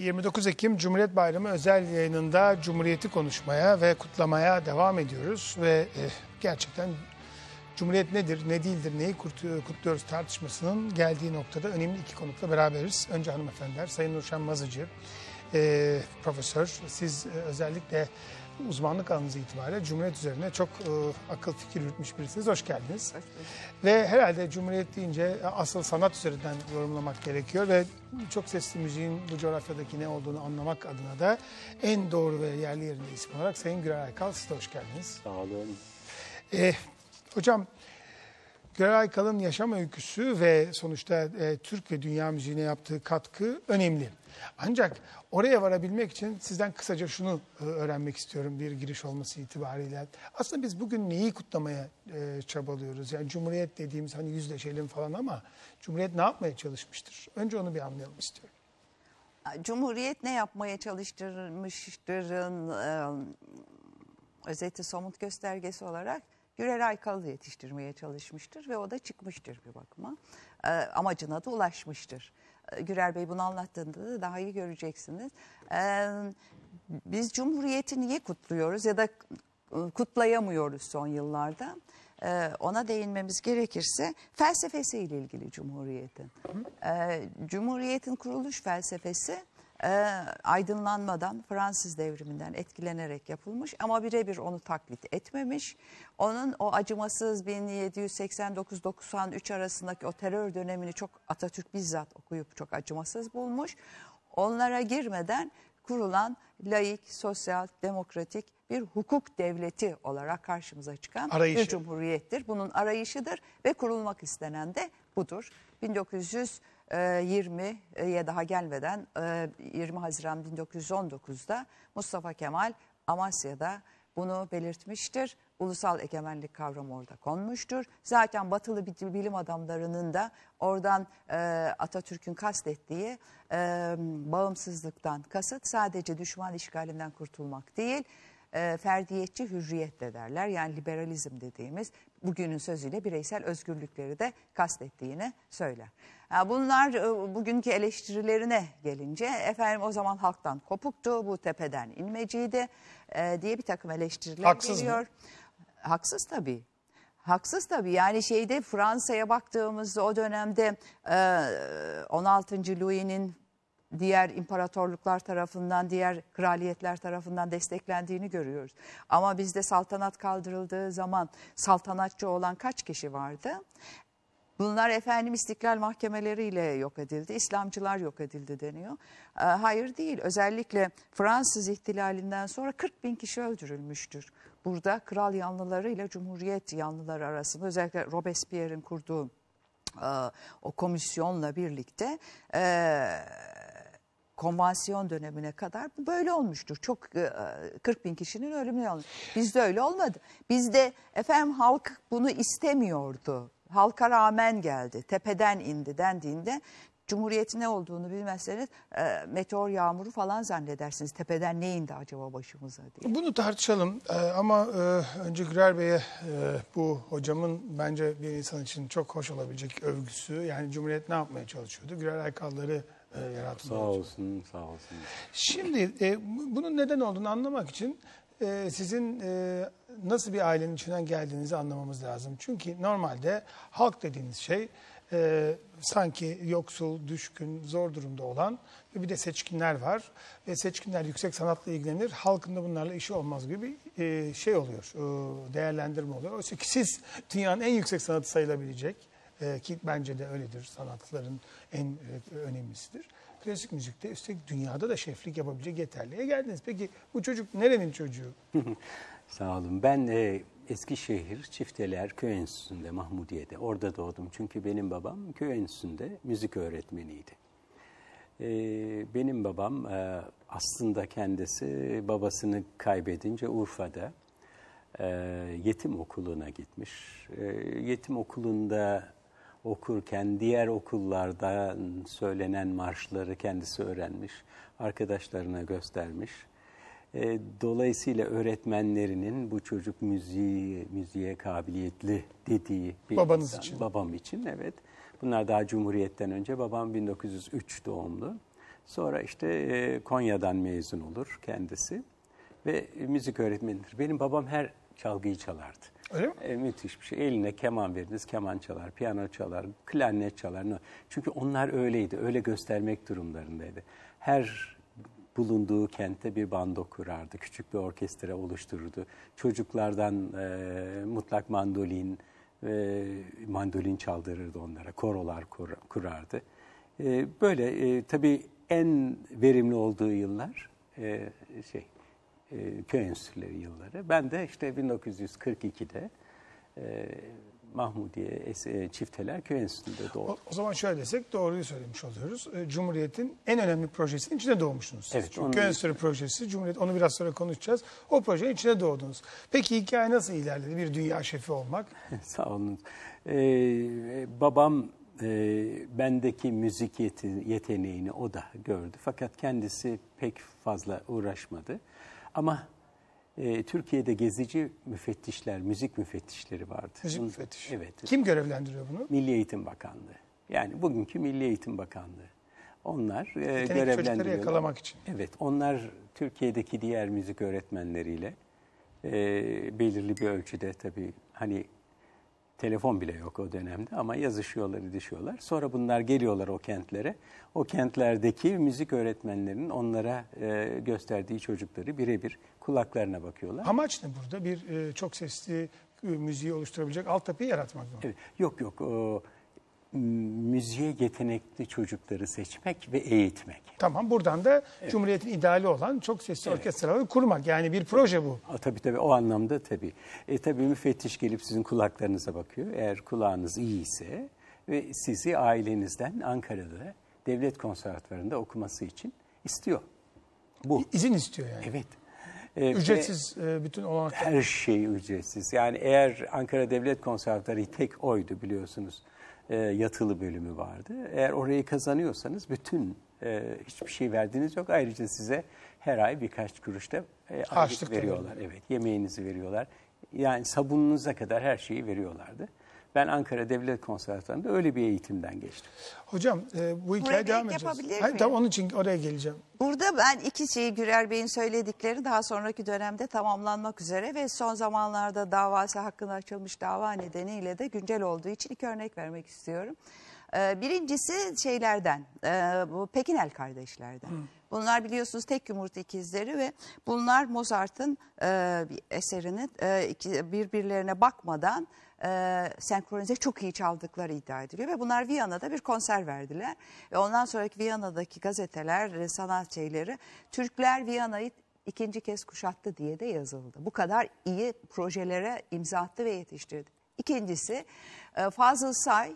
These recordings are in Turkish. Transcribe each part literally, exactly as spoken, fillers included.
yirmi dokuz Ekim Cumhuriyet Bayramı özel yayınında Cumhuriyeti konuşmaya ve kutlamaya devam ediyoruz. Ve e, gerçekten Cumhuriyet nedir, ne değildir, neyi kutluyoruz tartışmasının geldiği noktada önemli iki konukla beraberiz. Önce hanımefendiler, Sayın Nurşen Mazıcı, e, profesör. Siz e, özellikle uzmanlık alanınız itibariyle Cumhuriyet üzerine çok e, akıl fikir yürütmüş birisiniz. Hoş geldiniz. Hoş ve herhalde Cumhuriyet deyince asıl sanat üzerinden yorumlamak gerekiyor ve çok sesli müziğin bu coğrafyadaki ne olduğunu anlamak adına da en doğru ve yerli yerinde isim olarak Sayın Gürer Aykal, siz de hoş geldiniz. Sağ olun. E, hocam, Gürer Aykal'ın yaşam öyküsü ve sonuçta e, Türk ve dünya müziğine yaptığı katkı önemli. Ancak oraya varabilmek için sizden kısaca şunu e, öğrenmek istiyorum bir giriş olması itibariyle. Aslında biz bugün neyi kutlamaya e, çabalıyoruz? Yani Cumhuriyet dediğimiz hani yüzleşelim falan ama Cumhuriyet ne yapmaya çalışmıştır? Önce onu bir anlayalım istiyorum. Cumhuriyet ne yapmaya çalıştırmıştırın e, özeti somut göstergesi olarak Gürer Aykal'ı yetiştirmeye çalışmıştır ve o da çıkmıştır bir bakıma. E, amacına da ulaşmıştır. E, Gürer Bey bunu anlattığında da daha iyi göreceksiniz. E, biz Cumhuriyeti niye kutluyoruz ya da kutlayamıyoruz son yıllarda? E, ona değinmemiz gerekirse felsefesiyle ilgili Cumhuriyet'in. E, Cumhuriyet'in kuruluş felsefesi e, aydınlanmadan, Fransız devriminden etkilenerek yapılmış ama birebir onu taklit etmemiş. Onun o acımasız bin yedi yüz seksen dokuz doksan üç arasındaki o terör dönemini çok Atatürk bizzat okuyup çok acımasız bulmuş. Onlara girmeden kurulan laik, sosyal, demokratik bir hukuk devleti olarak karşımıza çıkan Arayışı. bir cumhuriyettir. Bunun arayışıdır ve kurulmak istenen de budur. bin dokuz yüz yirmiye daha gelmeden yirmi Haziran bin dokuz yüz on dokuz'da Mustafa Kemal Amasya'da bunu belirtmiştir. Ulusal egemenlik kavramı orada konmuştur. Zaten batılı bilim adamlarının da oradan e, Atatürk'ün kastettiği e, bağımsızlıktan kasıt sadece düşman işgalinden kurtulmak değil, e, ferdiyetçi hürriyet de derler. Yani liberalizm dediğimiz bugünün sözüyle bireysel özgürlükleri de kastettiğini söyler. Yani bunlar e, bugünkü eleştirilerine gelince efendim o zaman halktan kopuktu, bu tepeden inmeciydi e, diye bir takım eleştiriler Haksız geliyor. Mı? Haksız tabii. Haksız tabii. Yani şeyde Fransa'ya baktığımızda o dönemde on altıncı Louis'nin diğer imparatorluklar tarafından, diğer kraliyetler tarafından desteklendiğini görüyoruz. Ama bizde saltanat kaldırıldığı zaman saltanatçı olan kaç kişi vardı? Bunlar efendim istiklal mahkemeleriyle yok edildi, İslamcılar yok edildi deniyor. Hayır değil. Özellikle Fransız ihtilalinden sonra kırk bin kişi öldürülmüştür. Burada kral yanlıları ile cumhuriyet yanlıları arasında özellikle Robespierre'in kurduğu e, o komisyonla birlikte e, konvansiyon dönemine kadar bu böyle olmuştur. Çok e, kırk bin kişinin ölümü olmuş. Bizde öyle olmadı. Bizde efendim halk bunu istemiyordu. Halka rağmen geldi, tepeden indi dendiğinde Cumhuriyetin ne olduğunu bilmezseniz e, meteor yağmuru falan zannedersiniz. Tepeden ne indi acaba başımıza diye. Bunu tartışalım ee, ama e, önce Gürer Bey'e e, bu hocamın bence bir insan için çok hoş olabilecek övgüsü. Yani Cumhuriyet ne yapmaya çalışıyordu? Gürer Aykalları e, yaratmaya Sağ olsun, sağ olsun. Şimdi e, bunun neden olduğunu anlamak için e, sizin e, nasıl bir ailenin içinden geldiğinizi anlamamız lazım. Çünkü normalde halk dediğiniz şey Ee, sanki yoksul, düşkün, zor durumda olan ve bir de seçkinler var. Ve seçkinler yüksek sanatla ilgilenir. Halkın da bunlarla işi olmaz gibi bir e, şey oluyor, e, değerlendirme oluyor. Oysa ki siz dünyanın en yüksek sanatı sayılabilecek, e, ki bence de öyledir, sanatların en e, önemlisidir. Klasik müzikte üstelik dünyada da şeflik yapabilecek yeterliğe geldiniz. Peki bu çocuk nerenin çocuğu? Sağ olun. Ben e, Eskişehir Çifteler Köy Enstitüsü'nde, Mahmudiye'de, orada doğdum. Çünkü benim babam köy enstitüsünde müzik öğretmeniydi. E, benim babam e, aslında kendisi babasını kaybedince Urfa'da e, yetim okuluna gitmiş. E, yetim okulunda okurken diğer okullarda söylenen marşları kendisi öğrenmiş, arkadaşlarına göstermiş. Dolayısıyla öğretmenlerinin bu çocuk müziği, müziğe kabiliyetli dediği bir Babanız insan. için. Babam için, evet. Bunlar daha Cumhuriyet'ten önce. Babam bin dokuz yüz üç doğumlu. Sonra işte e, Konya'dan mezun olur kendisi ve müzik öğretmenidir. Benim babam her çalgıyı çalardı. Öyle mi? E, müthiş bir şey. Eline keman veririz, keman çalar, piyano çalar, klarnet çalar. Çünkü onlar öyleydi, öyle göstermek durumlarındaydı. Her bulunduğu kentte bir bando kurardı, küçük bir orkestra oluştururdu. Çocuklardan e, mutlak mandolin, e, mandolin çaldırırdı onlara, korolar kur, kurardı. E, böyle e, tabii en verimli olduğu yıllar e, şey e, köy enstitüleri yılları. Ben de işte bin dokuz yüz kırk ikide e, Mahmudiye e, Çifteler Köy Enstitüsü'nde doğdum. O, o zaman şöyle desek doğruyu söylemiş oluyoruz. E, Cumhuriyet'in en önemli projesinin içine doğmuşsunuz siz. Evet, Çünkü onun- Köy Enstitüsü projesi, Cumhuriyet, onu biraz sonra konuşacağız. O projenin içine doğdunuz. Peki hikaye nasıl ilerledi? Bir dünya şefi olmak. Sağ olun. Ee, babam e, bendeki müzik yeti- yeteneğini o da gördü. Fakat kendisi pek fazla uğraşmadı. Ama e, Türkiye'de gezici müfettişler, müzik müfettişleri vardı. Müzik Bunun- müfettiş. Evet. Kim görevlendiriyor bunu? Milli Eğitim Bakanlığı. Yani bugünkü Milli Eğitim Bakanlığı. Onlar e, Yetenekli çocukları görevlendiriyorlar. yakalamak için. Evet, onlar Türkiye'deki diğer müzik öğretmenleriyle e, belirli bir ölçüde tabii hani telefon bile yok o dönemde ama yazışıyorlar, edişiyorlar. Sonra bunlar geliyorlar o kentlere. O kentlerdeki müzik öğretmenlerinin onlara e, gösterdiği çocukları birebir kulaklarına bakıyorlar. Amaç ne burada? Bir e, çok sesli e, müziği oluşturabilecek altyapıyı yaratmak mı? Evet, yok yok, o, m, müziğe yetenekli çocukları seçmek ve eğitmek. Tamam, buradan da Cumhuriyet'in ideali olan çok sesli orkestraları kurmak. Yani bir proje bu. A, tabii tabii, o anlamda tabii. E, tabii müfettiş gelip sizin kulaklarınıza bakıyor. Eğer kulağınız iyi ise ve sizi ailenizden Ankara'da devlet konservatuvarında okuması için istiyor. Bu. İzin istiyor yani. Evet. E, ve Ücretsiz e, bütün olanaklar. her şey ücretsiz. Yani eğer Ankara Devlet Konservatuvarı tek oydu biliyorsunuz. E, yatılı bölümü vardı. Eğer orayı kazanıyorsanız bütün e, hiçbir şey verdiğiniz yok. Ayrıca size her ay birkaç kuruş da e, Harçlık aylık veriyorlar. Evet, yemeğinizi veriyorlar. Yani sabununuza kadar her şeyi veriyorlardı. Ben Ankara Devlet Konservatuvarı'nda öyle bir eğitimden geçtim. Hocam e, bu hikaye Buraya devam ek edeceğiz. yapabilir Hayır, miyim? tamam, onun için oraya geleceğim. Burada ben iki şeyi Gürer Bey'in söyledikleri daha sonraki dönemde tamamlanmak üzere ve son zamanlarda davası hakkında açılmış dava nedeniyle de güncel olduğu için iki örnek vermek istiyorum. Ee, Birincisi şeylerden, e, bu Pekinel kardeşlerden. Bunlar biliyorsunuz tek yumurta ikizleri ve bunlar Mozart'ın e, bir eserini e, iki- birbirlerine bakmadan e, senkronize çok iyi çaldıkları iddia ediliyor. Ve bunlar Viyana'da bir konser verdiler. Ve ondan sonraki Viyana'daki gazeteler, e, sanat şeyleri, Türkler Viyana'yı ikinci kez kuşattı diye de yazıldı. Bu kadar iyi projelere imza attı ve yetiştirdi. İkincisi e, Fazıl Say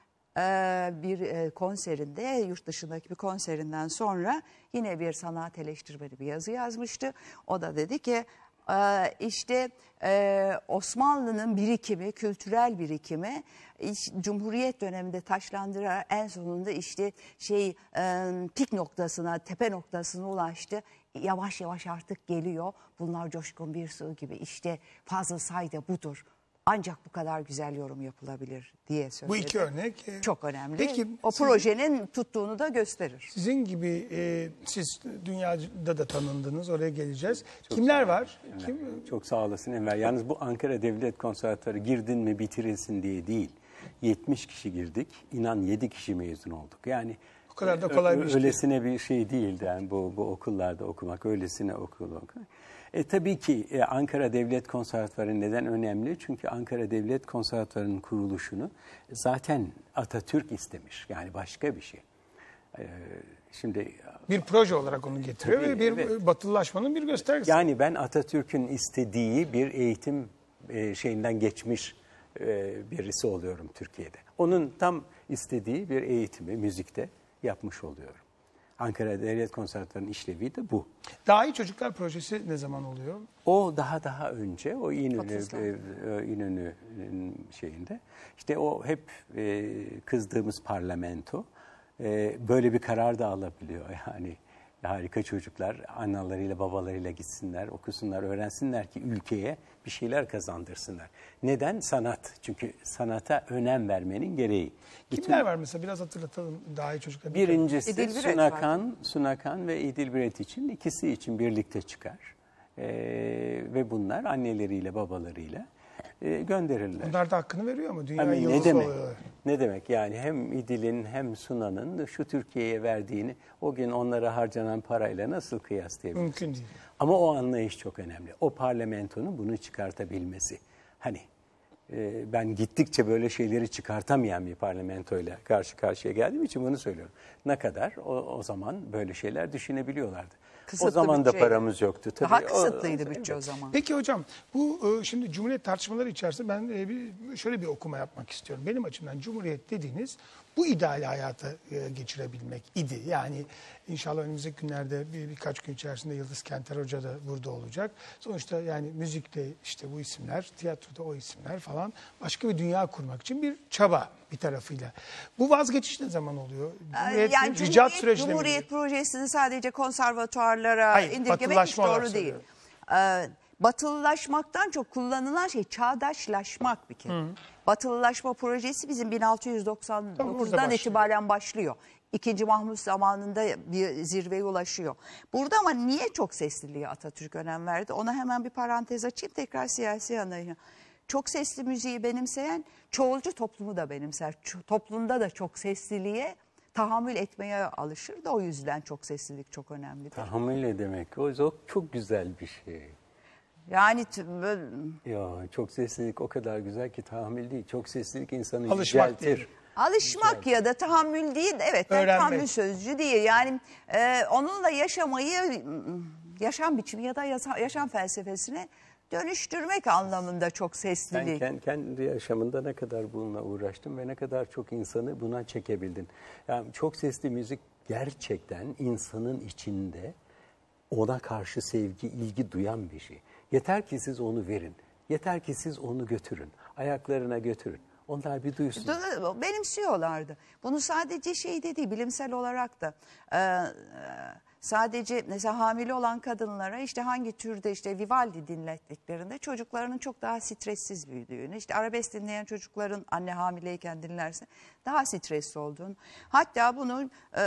Ee, bir e, konserinde, yurt dışındaki bir konserinden sonra yine bir sanat eleştirmeni bir yazı yazmıştı. O da dedi ki e, işte e, Osmanlı'nın birikimi, kültürel birikimi iş- Cumhuriyet döneminde taşlandırarak en sonunda işte şey e, pik noktasına, tepe noktasına ulaştı. Yavaş yavaş artık geliyor. Bunlar coşkun bir sığ gibi. İşte Fazıl Say da budur. Ancak bu kadar güzel yorum yapılabilir diye söyledi. Bu iki örnek. e, Çok önemli. Peki, o sizin- projenin tuttuğunu da gösterir. Sizin gibi e, siz dünyada da tanındınız, oraya geleceğiz. Kimler var? Kim? Çok sağ olasın Enver. Yalnız bu Ankara Devlet Konservatuvarı girdin mi bitirilsin diye değil. yetmiş kişi girdik. İnan yedi kişi mezun olduk. Yani O kadar da kolay bir iş değil. öylesine bir şey değildi yani bu, bu okullarda okumak, öylesine okul okumak. E, tabii ki e, Ankara Devlet Konservatuvarı neden önemli? Çünkü Ankara Devlet Konservatuvarı'nın kuruluşunu zaten Atatürk istemiş. Yani başka bir şey. E, şimdi Bir proje olarak onu getiriyor Tabii, ve bir evet. batılılaşmanın bir göstergesi. yani ben Atatürk'ün istediği bir eğitim e, şeyinden geçmiş e, birisi oluyorum Türkiye'de. Onun tam istediği bir eğitimi müzikte yapmış oluyorum. Ankara Devlet Konservatuvarı'nın işlevi de bu. Daha iyi Çocuklar Projesi ne zaman oluyor? O daha daha önce, o İnönü, otuzlar. e, e, İnönü'nün şeyinde. İşte o hep e, kızdığımız parlamento e, böyle bir karar da alabiliyor. Yani Harika çocuklar analarıyla babalarıyla gitsinler, okusunlar, öğrensinler ki ülkeye bir şeyler kazandırsınlar. Neden? Sanat. Çünkü sanata önem vermenin gereği. Kimler var mesela? Biraz hatırlatalım daha iyi çocuklar. Birincisi İdil Biret Sunakan, Sunakan ve İdil Biret için ikisi için birlikte çıkar. Ee, ve bunlar anneleriyle babalarıyla e, gönderirler. Onlar da hakkını veriyor mu? Dünya Hani ne yıldızı demek? oluyorlar. Ne demek yani hem İdil'in hem Sunan'ın şu Türkiye'ye verdiğini o gün onlara harcanan parayla nasıl kıyaslayabiliriz? Mümkün değil. Ama o anlayış çok önemli. O parlamentonun bunu çıkartabilmesi. Hani e, ben gittikçe böyle şeyleri çıkartamayan bir parlamentoyla karşı karşıya geldiğim için bunu söylüyorum. Ne kadar o, o zaman böyle şeyler düşünebiliyorlardı. Kısıtlı o zaman da bütçeyle. paramız yoktu. Tabii, Daha o- kısıtlıydı bütçe o evet. zaman. Peki hocam bu e, şimdi Cumhuriyet tartışmaları içerisinde ben e, bir, şöyle bir okuma yapmak istiyorum. Benim açımdan Cumhuriyet dediğiniz bu ideali hayata e, geçirebilmek idi. Yani inşallah önümüzdeki günlerde bir, birkaç gün içerisinde Yıldız Kenter Hoca da burada olacak. Sonuçta yani müzikte işte bu isimler, tiyatroda o isimler falan başka bir dünya kurmak için bir çaba bir tarafıyla. Bu vazgeçiş ne zaman oluyor? Cumhuriyet, Yani ricat Cumhuriyet, sürecinde mi Cumhuriyet gidiyor? projesini sadece konservatuarlara Hayır, indirgemek hiç batılılaşma olarak doğru değil. söylüyorum. Ee, batılılaşmaktan çok kullanılan şey çağdaşlaşmak bir kere. Batılılaşma projesi bizim bin altı yüz doksan Tabii burada dokuzdan başlıyor. itibaren başlıyor. İkinci Mahmut zamanında bir zirveye ulaşıyor. Burada ama niye çok sesliliğe Atatürk önem verdi? Ona hemen bir parantez açayım, tekrar siyasi anlayışa. Çok sesli müziği benimseyen çoğulcu toplumu da benimser. Ç- Toplumda da çok sesliliğe tahammül etmeye alışır da o yüzden çok seslilik çok önemlidir. Tahammül ne demek? O o çok güzel bir şey. Yani t- bö- Ya çok seslilik o kadar güzel ki tahammül değil. Çok seslilik insanı Alışmak yüceltir. değil. alışmak ya da tahammül değil, evet ben Öğrenmek. tahammül sözcüğü değil. Yani e, onunla yaşamayı m, yaşam biçimi ya da yasa- yaşam felsefesine dönüştürmek anlamında çok Ben seslilik. ken- kendi yaşamında ne kadar bununla uğraştım ve ne kadar çok insanı buna çekebildin. Yani çok sesli müzik gerçekten insanın içinde ona karşı sevgi, ilgi duyan bir şey. Yeter ki siz onu verin. Yeter ki siz onu götürün. Ayaklarına götürün. Onlar bir duysun. Do- Benimsiyorlardı. Bunu sadece şeyde değil, bilimsel olarak da e, e, sadece mesela hamile olan kadınlara işte hangi türde işte Vivaldi dinlettiklerinde çocuklarının çok daha stressiz büyüdüğünü, işte arabesk dinleyen çocukların anne hamileyken dinlerse daha stresli olduğunu. Hatta bunu e,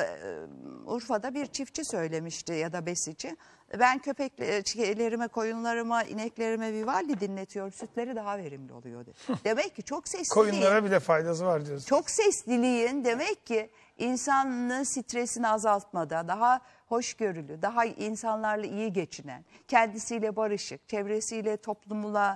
Urfa'da bir çiftçi söylemişti ya da besici. Ben köpeklerime, koyunlarıma, ineklerime Vivaldi dinletiyorum. Sütleri daha verimli oluyor dedi. Demek ki çok sesli Koyunlara bile faydası var diyorsun. çok sesliliğin demek ki insanın stresini azaltmada, daha hoşgörülü, daha insanlarla iyi geçinen, kendisiyle barışık, çevresiyle, toplumla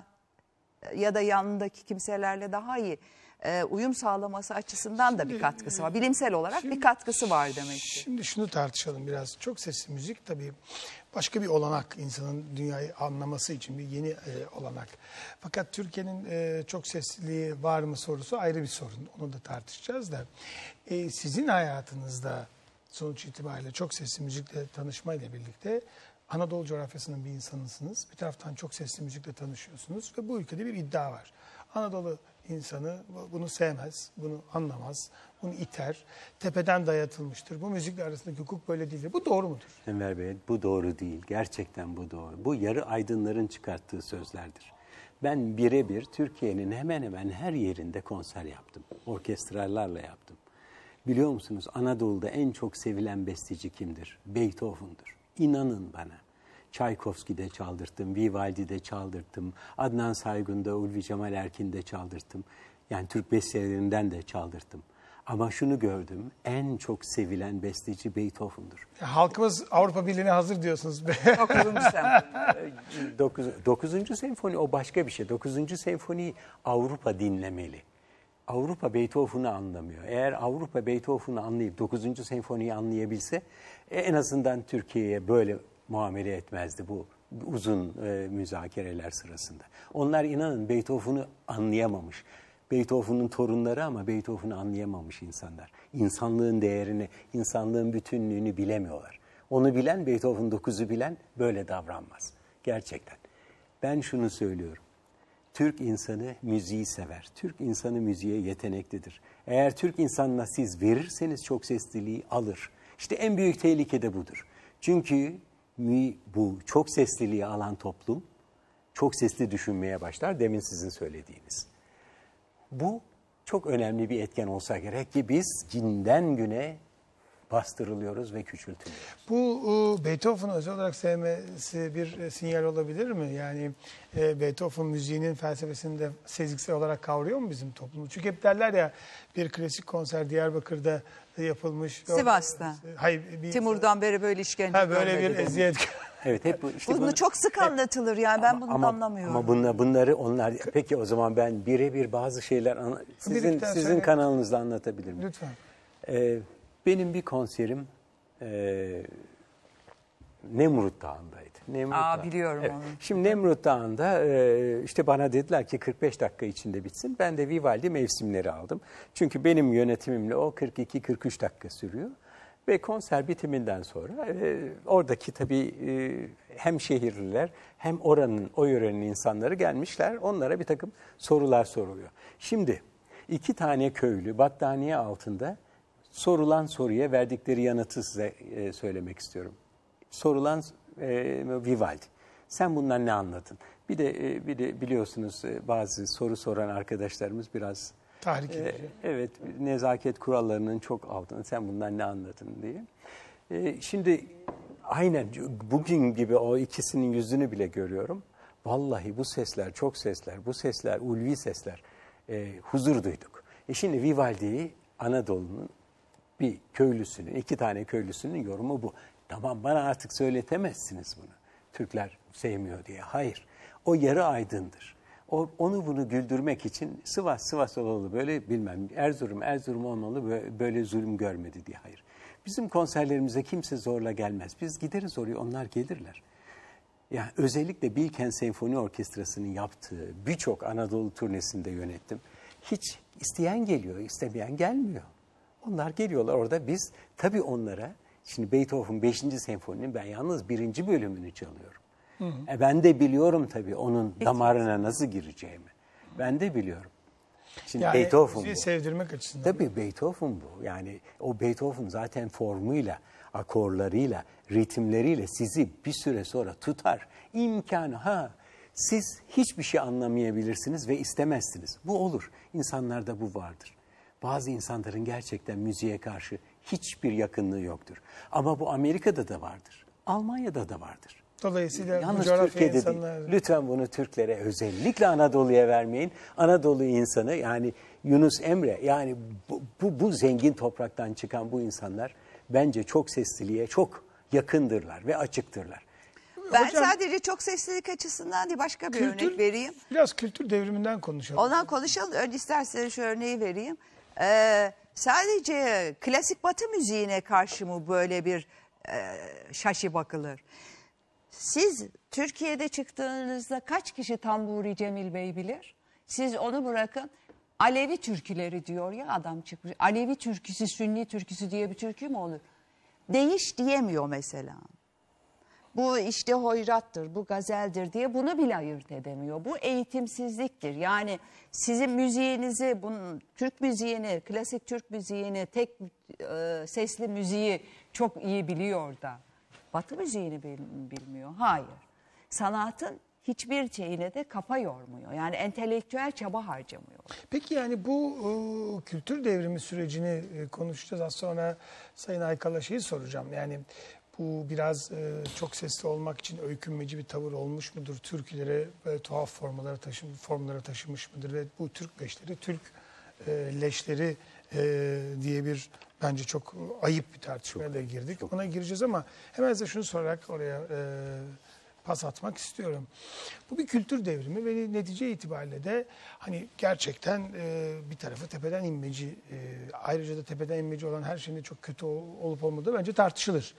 ya da yanındaki kimselerle daha iyi e, uyum sağlaması açısından da bir katkısı var. Bilimsel olarak bir katkısı var demek ki. Şimdi şunu tartışalım biraz. Çok sesli müzik tabii başka bir olanak, insanın dünyayı anlaması için bir yeni e, olanak. Fakat Türkiye'nin e, çok sesliliği var mı sorusu ayrı bir sorun. Onu da tartışacağız da. E, sizin hayatınızda sonuç itibariyle çok sesli müzikle tanışmayla birlikte Anadolu coğrafyasının bir insanısınız. Bir taraftan çok sesli müzikle tanışıyorsunuz ve bu ülkede bir iddia var. Anadolu insanı bunu sevmez, bunu anlamaz, bunu iter, tepeden dayatılmıştır. Bu müzikle arasındaki hukuk böyle değildir. Bu doğru mudur? Enver Bey, bu doğru değil. Gerçekten bu doğru. Bu yarı aydınların çıkarttığı sözlerdir. Ben birebir Türkiye'nin hemen hemen her yerinde konser yaptım. Orkestralarla yaptım. Biliyor musunuz Anadolu'da en çok sevilen besteci kimdir? Beethoven'dur. İnanın bana. Çaykovski'de çaldırttım, Vivaldi'de çaldırttım, Adnan Saygun'da, Ulvi Cemal Erkin'de çaldırttım. Yani Türk bestelerinden de çaldırttım. Ama şunu gördüm, en çok sevilen besteci Beethoven'dur. Ya halkımız Avrupa Birliği'ne hazır diyorsunuz. Dokuzuncu senfoni. Dokuz, dokuzuncu senfoni o başka bir şey. Dokuzuncu senfoni Avrupa dinlemeli. Avrupa Beethoven'u anlamıyor. Eğer Avrupa Beethoven'u anlayıp dokuzuncu senfoniyi anlayabilse en azından Türkiye'ye böyle muamele etmezdi bu uzun e, müzakereler sırasında. Onlar inanın Beethoven'u anlayamamış. Beethoven'un torunları ama Beethoven'u anlayamamış insanlar. İnsanlığın değerini, insanlığın bütünlüğünü bilemiyorlar. Onu bilen, Beethoven dokuzu bilen böyle davranmaz. Gerçekten. Ben şunu söylüyorum. Türk insanı müziği sever. Türk insanı müziğe yeteneklidir. Eğer Türk insanına siz verirseniz çok sesliliği alır. İşte en büyük tehlike de budur. Çünkü bu çok sesliliği alan toplum çok sesli düşünmeye başlar, demin sizin söylediğiniz. Bu çok önemli bir etken olsa gerek ki biz günden güne bastırılıyoruz ve küçültülüyoruz. Bu Beethoven'ı özel olarak sevmesi bir sinyal olabilir mi? Yani e, Beethoven müziğinin felsefesini de sezgisel olarak kavruyor mu bizim toplumu? Çünkü hep derler ya, bir klasik konser Diyarbakır'da yapılmış. Sivas'ta. Hayır, bir, Timur'dan beri böyle işkence ha, böyle bir görmedi benim. eziyet. Evet, hep bu, işte Bunu bunu, çok sık anlatılır yani, ben bunu ama, anlamıyorum. Ama bunlar, bunları onlar, peki o zaman ben birebir bazı şeyler ana- sizin sizin söyle. kanalınızda anlatabilir miyim? Lütfen. Ee, benim bir konserim e, Nemrut Dağı'ndaydı. Nemrut Aa, Dağı. biliyorum Evet. onu. Şimdi Nemrut Dağı'nda e, işte bana dediler ki kırk beş dakika içinde bitsin. Ben de Vivaldi mevsimleri aldım. Çünkü benim yönetimimle o kırk iki kırk üç dakika sürüyor. Ve konser bitiminden sonra e, oradaki tabii e, hem şehirliler hem oranın, o yörenin insanları gelmişler. Onlara bir takım sorular soruluyor. Şimdi iki tane köylü battaniye altında sorulan soruya verdikleri yanıtı size e, söylemek istiyorum. Sorulan e, Vivaldi. Sen bundan ne anladın? Bir de e, bir de biliyorsunuz e, bazı soru soran arkadaşlarımız biraz Tahrik e, edici. evet, nezaket kurallarının çok altında. Sen bundan ne anladın diye. E, şimdi aynen bugün gibi o ikisinin yüzünü bile görüyorum. Vallahi bu sesler çok sesler, bu sesler ulvi sesler. E, huzur duyduk. E şimdi Vivaldi'yi Anadolu'nun bir köylüsünün, iki tane köylüsünün yorumu bu. Tamam, bana artık söyletemezsiniz bunu. Türkler sevmiyor diye. Hayır. O yarı aydındır. O, onu bunu güldürmek için Sivas, Sivas olalı böyle bilmem, Erzurum, Erzurum olmalı böyle, böyle zulüm görmedi diye. Hayır. Bizim konserlerimize kimse zorla gelmez. Biz gideriz oraya, onlar gelirler. Yani özellikle Bilkent Senfoni Orkestrası'nın yaptığı birçok Anadolu turnesinde yönettim. Hiç isteyen geliyor, istemeyen gelmiyor. Onlar geliyorlar orada, biz tabii onlara, şimdi Beethoven beşinci senfoninin ben yalnız birinci bölümünü çalıyorum. Hı hı. E ben de biliyorum tabii onun damarına nasıl gireceğimi. Ben de biliyorum. Şimdi Yani Beethoven bu. sevdirmek açısından. Tabii Beethoven bu. Yani o Beethoven zaten formuyla, akorlarıyla, ritimleriyle sizi bir süre sonra tutar. İmkanı ha. Siz hiçbir şey anlamayabilirsiniz ve istemezsiniz. Bu olur. İnsanlarda bu vardır. Bazı insanların gerçekten müziğe karşı hiçbir yakınlığı yoktur. Ama bu Amerika'da da vardır. Almanya'da da vardır. Dolayısıyla yalnız bu coğrafya Türkiye'de insanlar... değil. Lütfen bunu Türklere, özellikle Anadolu'ya vermeyin. Anadolu insanı, yani Yunus Emre, yani bu, bu, bu zengin topraktan çıkan bu insanlar bence çok sesliliğe çok yakındırlar ve açıktırlar. Ben Hocam, sadece çok seslilik açısından değil, başka bir kültür, örnek vereyim. Biraz kültür devriminden konuşalım. Ondan konuşalım. Önce isterseniz şu örneği vereyim. Ee, sadece klasik Batı müziğine karşı mı böyle bir e, şaşı bakılır? Siz Türkiye'de çıktığınızda kaç kişi Tamburi Cemil Bey bilir? Siz onu bırakın. Alevi türküleri diyor ya adam çıkmış. Alevi türküsü, Sünni türküsü diye bir türkü mü olur? Değiş diyemiyor mesela. Bu işte hoyrattır, bu gazeldir diye bunu bile ayırt edemiyor. Bu eğitimsizliktir. Yani sizin müziğinizi, bunun, Türk müziğini, klasik Türk müziğini, tek e, sesli müziği çok iyi biliyor da Batı müziğini bil, bilmiyor. Hayır. Sanatın hiçbir şeyine de kafa yormuyor. Yani entelektüel çaba harcamıyor. Peki yani bu e, kültür devrimi sürecini e, konuşacağız. Az sonra Sayın Aykal'a şeyi soracağım. Yani bu biraz e, çok sesli olmak için öykünmeci bir tavır olmuş mudur? Türkülere böyle tuhaf formalara, taşım, formlara taşımış mıdır? Ve bu Türk leşleri, Türk e, leşleri e, diye bir bence çok ayıp bir tartışmaya da girdik. Ona gireceğiz ama hemen size şunu sorarak oraya e, pas atmak istiyorum. Bu bir kültür devrimi ve netice itibariyle de hani gerçekten e, bir tarafı tepeden inmeci, e, ayrıca da tepeden inmeci olan her şeyin de çok kötü olup olmadığı bence tartışılır.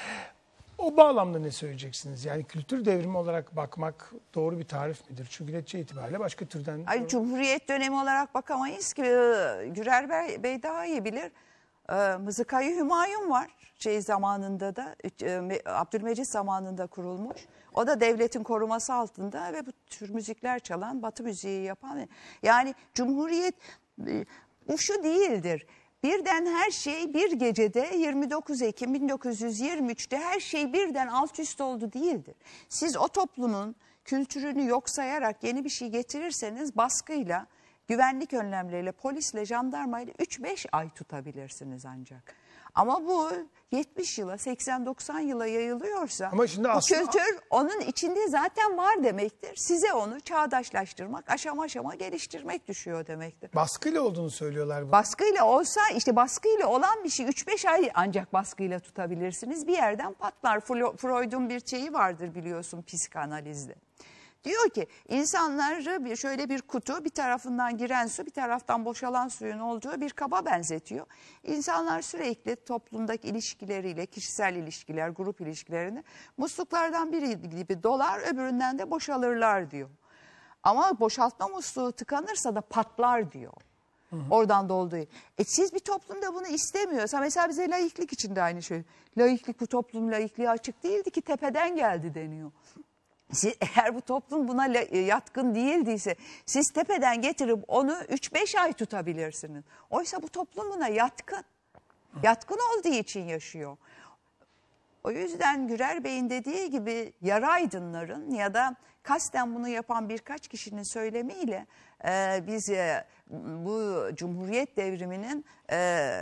O bağlamda ne söyleyeceksiniz? Yani kültür devrimi olarak bakmak doğru bir tarif midir? Çünkü netice itibariyle başka türden... Ay, Cumhuriyet dönemi olarak bakamayız ki. Gürer Bey, Bey daha iyi bilir. Ee, Mızıkayı Hümayun var. Şey zamanında da, Abdülmecit zamanında kurulmuş. O da devletin koruması altında ve bu tür müzikler çalan, Batı müziği yapan. Yani Cumhuriyet bu şu değildir. Birden her şey bir gecede yirmi dokuz Ekim bin dokuz yüz yirmi üç'te her şey birden alt üst oldu değildir. Siz o toplumun kültürünü yok sayarak yeni bir şey getirirseniz baskıyla, güvenlik önlemleriyle, polisle, jandarmayla üç beş ay tutabilirsiniz ancak. Ama bu yetmiş yıla, seksen doksan yıla yayılıyorsa Ama şimdi bu aslında... kültür onun içinde zaten var demektir. Size onu çağdaşlaştırmak, aşama aşama geliştirmek düşüyor demektir. Baskıyla olduğunu söylüyorlar. Bu. Baskıyla olsa, işte baskıyla olan bir şey üç beş ay ancak baskıyla tutabilirsiniz. Bir yerden patlar. Freud'un bir şeyi vardır biliyorsun psikanalizde. Diyor ki insanları bir şöyle bir kutu, bir tarafından giren su, bir taraftan boşalan suyun olduğu bir kaba benzetiyor. İnsanlar sürekli toplumdaki ilişkileriyle, kişisel ilişkiler, grup ilişkilerini musluklardan biri gibi dolar, öbüründen de boşalırlar diyor. Ama boşaltma musluğu tıkanırsa da patlar diyor. Hı hı. Oradan dolduğu. E siz bir toplumda bunu istemiyorsa, mesela bize laiklik için de aynı şey. Laiklik, bu toplum laikliğe açık değildi ki tepeden geldi deniyor. Siz, eğer bu toplum buna yatkın değildiyse siz tepeden getirip onu üç beş ay tutabilirsiniz. Oysa bu toplum buna yatkın. Yatkın olduğu için yaşıyor. O yüzden Gürer Bey'in dediği gibi yarı aydınların ya da kasten bunu yapan birkaç kişinin söylemiyle e, biz e, bu Cumhuriyet devriminin e,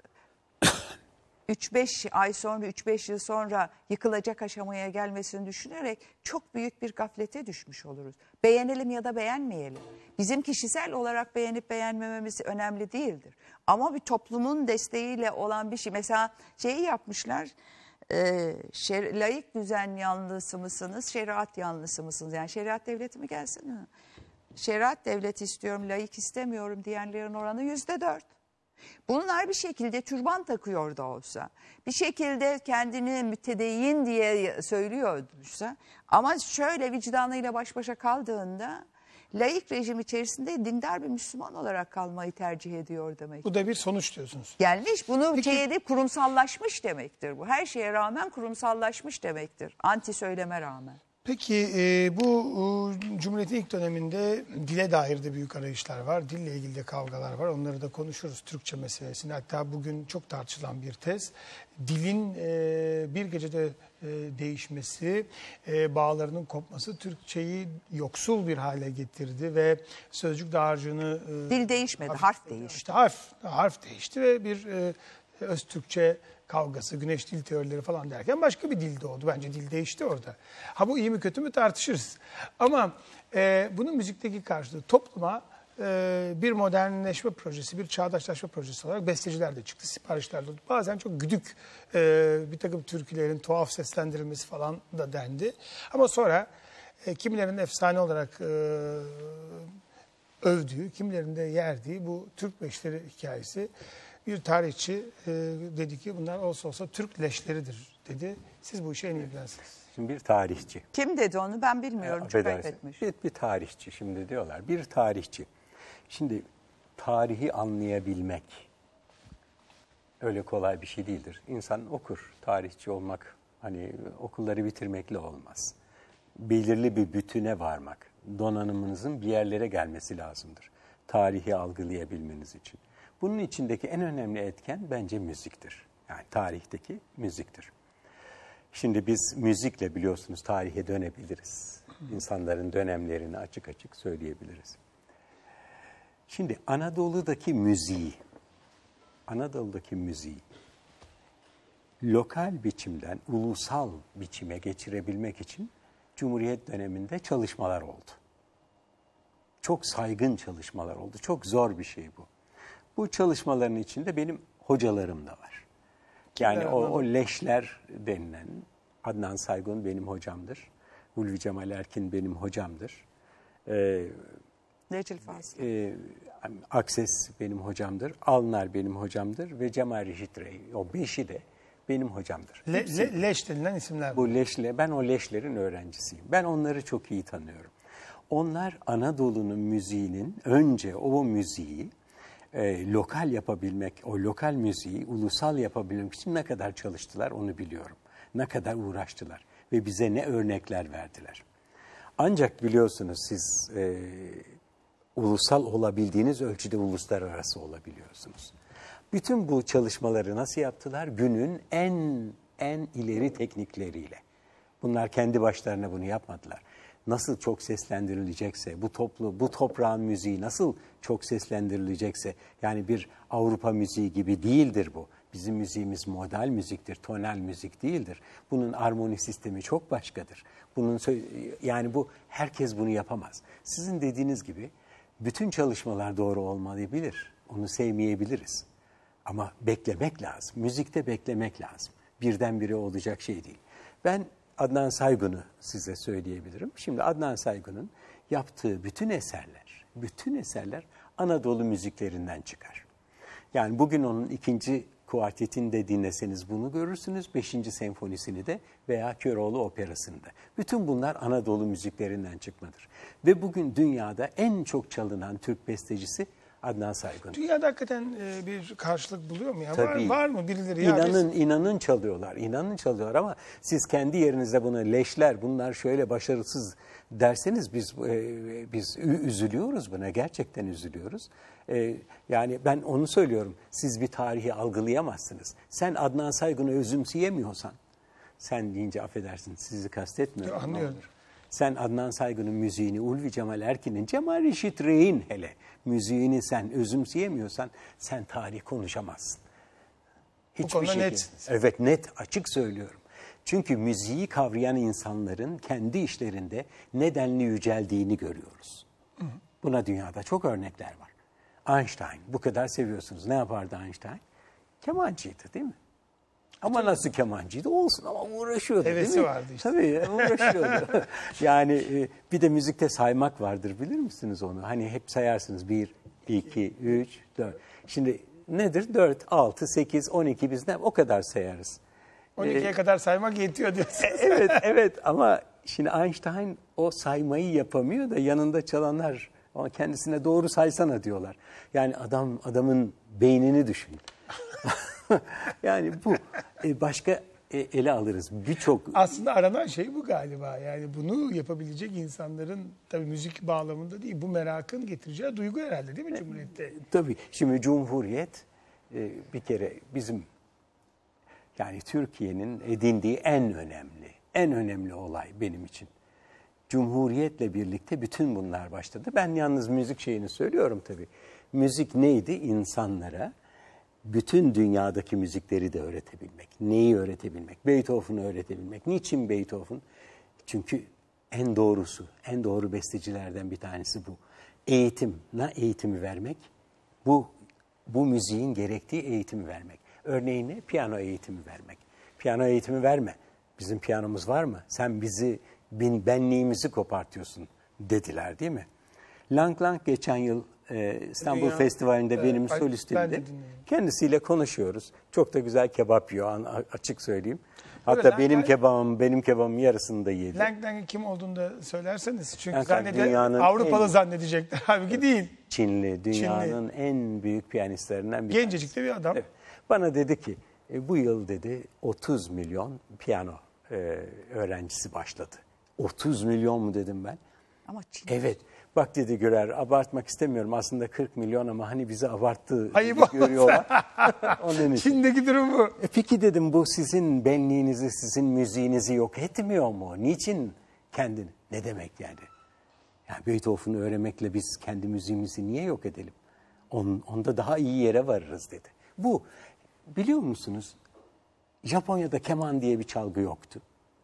üç beş ay sonra, üç beş yıl sonra yıkılacak aşamaya gelmesini düşünerek çok büyük bir gaflete düşmüş oluruz. Beğenelim ya da beğenmeyelim. Bizim kişisel olarak beğenip beğenmememiz önemli değildir. Ama bir toplumun desteğiyle olan bir şey. Mesela şeyi yapmışlar, e, şer, laik düzen yanlısı mısınız, şeriat yanlısı mısınız? Yani şeriat devleti mi gelsin mi? Şeriat devleti istiyorum, laik istemiyorum diyenlerin oranı yüzde dört. Bunlar bir şekilde türban takıyor da olsa, bir şekilde kendini mütedeyyin diye söylüyorsa, ama şöyle vicdanıyla baş başa kaldığında laik rejim içerisinde dindar bir Müslüman olarak kalmayı tercih ediyor demek. Bu da bir sonuç diyorsunuz. Gelmiş, bunu Peki, şey edip kurumsallaşmış demektir bu. Her şeye rağmen kurumsallaşmış demektir. Anti söyleme rağmen. Peki e, bu e, Cumhuriyet'in ilk döneminde dile dair de büyük arayışlar var. Dille ilgili de kavgalar var. Onları da konuşuruz, Türkçe meselesini. Hatta bugün çok tartışılan bir tez. Dilin e, bir gecede e, değişmesi, e, bağlarının kopması Türkçeyi yoksul bir hale getirdi ve sözcük dağarcığını... E, Dil değişmedi, harf, harf değişti. İşte harf, harf değişti ve bir e, öz Türkçe kavgası, güneş dil teorileri falan derken başka bir dil doğdu. Bence dil değişti orada. Ha bu iyi mi kötü mü tartışırız. Ama e, bunun müzikteki karşılığı topluma e, bir modernleşme projesi, bir çağdaşlaşma projesi olarak besteciler de çıktı, siparişler de oldu. Bazen çok güdük e, bir takım türkülerin tuhaf seslendirilmesi falan da dendi. Ama sonra e, kimilerinin efsane olarak e, övdüğü, kimilerinin de yerdiği bu Türk beşleri hikayesi. Bir tarihçi e, dedi ki bunlar olsa olsa Türk leşleridir dedi. Siz bu işe en iyi bilensiniz. Şimdi bir tarihçi. Kim dedi onu ben bilmiyorum. Ya, çok kaybetmiş. Bir, bir tarihçi şimdi diyorlar. Bir tarihçi. Şimdi tarihi anlayabilmek öyle kolay bir şey değildir. İnsan okur. Tarihçi olmak hani okulları bitirmekle olmaz. Belirli bir bütüne varmak, donanımınızın bir yerlere gelmesi lazımdır. Tarihi algılayabilmeniz için. Bunun içindeki en önemli etken bence müziktir. Yani tarihteki müziktir. Şimdi biz müzikle biliyorsunuz tarihe dönebiliriz. İnsanların dönemlerini açık açık söyleyebiliriz. Şimdi Anadolu'daki müziği, Anadolu'daki müziği lokal biçimden ulusal biçime geçirebilmek için Cumhuriyet döneminde çalışmalar oldu. Çok saygın çalışmalar oldu. Çok zor bir şey bu. Bu çalışmaların içinde benim hocalarım da var. Yani o, o leşler denilen, Adnan Saygun benim hocamdır. Ulvi Cemal Erkin benim hocamdır. Ee, Necil Fazıl. E, Akses benim hocamdır. Alnar benim hocamdır. Ve Cemal Reşit Rey. O beşi de benim hocamdır. Le, le, leş denilen isimler. Bu leşle, ben o leşlerin öğrencisiyim. Ben onları çok iyi tanıyorum. Onlar Anadolu'nun müziğinin önce o müziği e, lokal yapabilmek, o lokal müziği ulusal yapabilmek için ne kadar çalıştılar onu biliyorum. Ne kadar uğraştılar ve bize ne örnekler verdiler. Ancak biliyorsunuz siz e, ulusal olabildiğiniz ölçüde uluslararası olabiliyorsunuz. Bütün bu çalışmaları nasıl yaptılar? Günün en en ileri teknikleriyle. Bunlar kendi başlarına bunu yapmadılar. Nasıl çok seslendirilecekse, bu toplu, bu toprağın müziği nasıl çok seslendirilecekse, yani bir Avrupa müziği gibi değildir bu. Bizim müziğimiz modal müziktir, tonal müzik değildir. Bunun armoni sistemi çok başkadır. Bunun yani bu herkes bunu yapamaz. Sizin dediğiniz gibi bütün çalışmalar doğru olmayabilir. Onu sevmeyebiliriz. Ama beklemek lazım. Müzikte beklemek lazım. Birdenbire olacak şey değil. Ben Adnan Saygun'u size söyleyebilirim. Şimdi Adnan Saygun'un yaptığı bütün eserler, bütün eserler Anadolu müziklerinden çıkar. Yani bugün onun ikinci kuartetini dinleseniz bunu görürsünüz. Beşinci senfonisini de veya Köroğlu operasını da. Bütün bunlar Anadolu müziklerinden çıkmadır. Ve bugün dünyada en çok çalınan Türk bestecisi Adnan Saygun. Dünyada hakikaten e, bir karşılık buluyor mu? Ya? Tabii. Var, var mı birileri? Ya İnanın, biz... inanın çalıyorlar, inanın çalıyorlar ama siz kendi yerinizde bunu leşler, bunlar şöyle başarısız derseniz biz e, biz üzülüyoruz buna, gerçekten üzülüyoruz. E, yani ben onu söylüyorum, siz bir tarihi algılayamazsınız. Sen Adnan Saygun'u özümseyemiyorsan, sen deyince affedersin sizi kastetmiyorum. Anlıyorum. Sen Adnan Saygun'un müziğini, Ulvi Cemal Erkin'in, Cemal Reşit Rey'in hele müziğini sen özümseyemiyorsan sen tarih konuşamazsın. Bu konuda netsiniz. Evet, net, açık söylüyorum. Çünkü müziği kavrayan insanların kendi işlerinde nedenli yüceldiğini görüyoruz. Hı hı. Buna dünyada çok örnekler var. Einstein, bu kadar seviyorsunuz. Ne yapardı Einstein? Kemancıydı değil mi? Ama nasıl kemancıydı? Olsun ama uğraşıyordu Hevesi değil mi? vardı işte. Tabii uğraşıyordu. Yani bir de müzikte saymak vardır, bilir misiniz onu? Hani hep sayarsınız bir, iki, üç, dört. Şimdi nedir? Dört, altı, sekiz, on iki biz ne? O kadar sayarız. on ikiye ee, kadar saymak yetiyor diyorsunuz. Evet, evet ama şimdi Einstein o saymayı yapamıyor da yanında çalanlar ama kendisine doğru saysana diyorlar. Yani adam adamın beynini düşün. Yani bu başka ele alırız birçok. Aslında aranan şey bu galiba. Yani bunu yapabilecek insanların tabii müzik bağlamında değil, bu merakın getireceği duygu herhalde değil mi Cumhuriyet'te? Tabii. Şimdi Cumhuriyet bir kere bizim yani Türkiye'nin edindiği en önemli, en önemli olay benim için. Cumhuriyetle birlikte bütün bunlar başladı. Ben yalnız müzik şeyini söylüyorum tabii. Müzik neydi? İnsanlara bütün dünyadaki müzikleri de öğretebilmek. Neyi öğretebilmek? Beethoven'ı öğretebilmek. Niçin Beethoven? Çünkü en doğrusu, en doğru bestecilerden bir tanesi bu. Eğitim, ne eğitimi vermek? Bu bu müziğin gerektiği eğitimi vermek. Örneğin piyano eğitimi vermek. Piyano eğitimi verme. Bizim piyanomuz var mı? Sen bizi, benliğimizi kopartıyorsun dediler değil mi? Lang Lang geçen yıl e, İstanbul Dünya, Festivali'nde evet, benim solistimdi. Kendisiyle konuşuyoruz. Çok da güzel kebap yiyor, açık söyleyeyim. Hatta Böyle benim Lang, kebabım, benim kebabımın yarısını da yedi. Lang Lang'ın kim olduğunu da söylerseniz. Çünkü zannede, Avrupalı en, zannedecekler. Halbuki değil. Çinli, dünyanın Çinli. en büyük piyanistlerinden bir tanesi. Gencecik de bir adam. Evet. Bana dedi ki, e, bu yıl dedi otuz milyon piyano e, öğrencisi başladı. otuz milyon mu dedim ben? Ama Çin. Evet. Bak dedi Gürer, abartmak istemiyorum aslında kırk milyon ama hani bizi abarttı Ayıp görüyorlar. Onun için. Çin'deki durum bu. E peki dedim, bu sizin benliğinizi, sizin müziğinizi yok etmiyor mu? Niçin kendini? Ne demek yani? Yani Beethoven'ı öğrenmekle biz kendi müziğimizi niye yok edelim? On, onda daha iyi yere varırız dedi. Bu, biliyor musunuz? Japonya'da keman diye bir çalgı yoktu.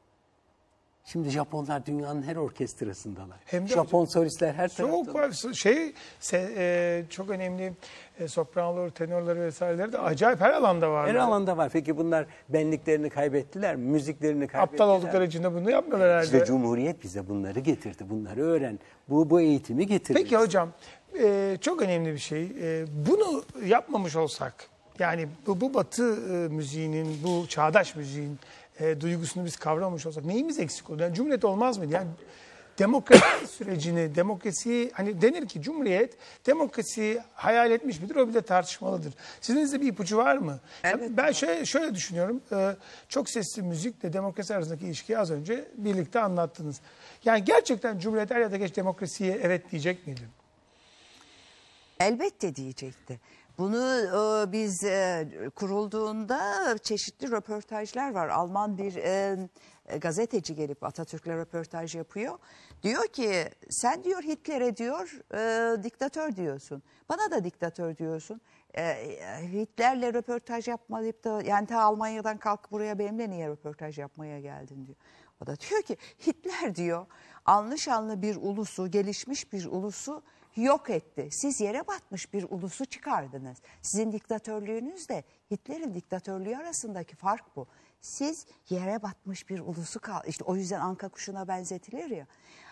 Şimdi Japonlar dünyanın her orkestrasındalar. Hem de Japon solistler her tarafta. Çok var. Şey, se, e, çok önemli e, sopranoları, tenorları vesaireleri de acayip her alanda var. Her alanda var. Peki bunlar benliklerini kaybettiler mi? Müziklerini kaybettiler. Aptal oldukları için de bunu yapmıyorlar herhalde. İşte Cumhuriyet bize bunları getirdi. Bunları öğren. Bu, bu eğitimi getirdi. Peki hocam, e, çok önemli bir şey. E, bunu yapmamış olsak, yani bu, bu Batı e, müziğinin, bu çağdaş müziğin E, duygusunu biz kavramamış olsak neyimiz eksik olur? Yani Cumhuriyet olmaz mıydı? Yani demokrasi sürecini, demokrasiyi, hani denir ki Cumhuriyet demokrasiyi hayal etmiş midir? O bile tartışmalıdır. Sizinizde bir ipucu var mı? Evet. Yani ben şöyle, şöyle düşünüyorum. E, çok sesli müzikle demokrasi arasındaki ilişkiyi az önce birlikte anlattınız. Yani gerçekten Cumhuriyet er ya da geç demokrasiye evet diyecek miydi? Elbette diyecekti. Bunu e, biz e, kurulduğunda çeşitli röportajlar var. Alman bir e, gazeteci gelip Atatürk'le röportaj yapıyor. Diyor ki sen diyor Hitler'e diyor e, diktatör diyorsun. Bana da diktatör diyorsun. E, Hitler'le röportaj yapmayıp da yani ta Almanya'dan kalkıp buraya benimle niye röportaj yapmaya geldin diyor. O da diyor ki Hitler diyor anlı şanlı bir ulusu, gelişmiş bir ulusu yok etti. Siz yere batmış bir ulusu çıkardınız. Sizin diktatörlüğünüzle Hitler'in diktatörlüğü arasındaki fark bu. Siz yere batmış bir ulusu kal. İşte o yüzden anka kuşuna benzetilir ya.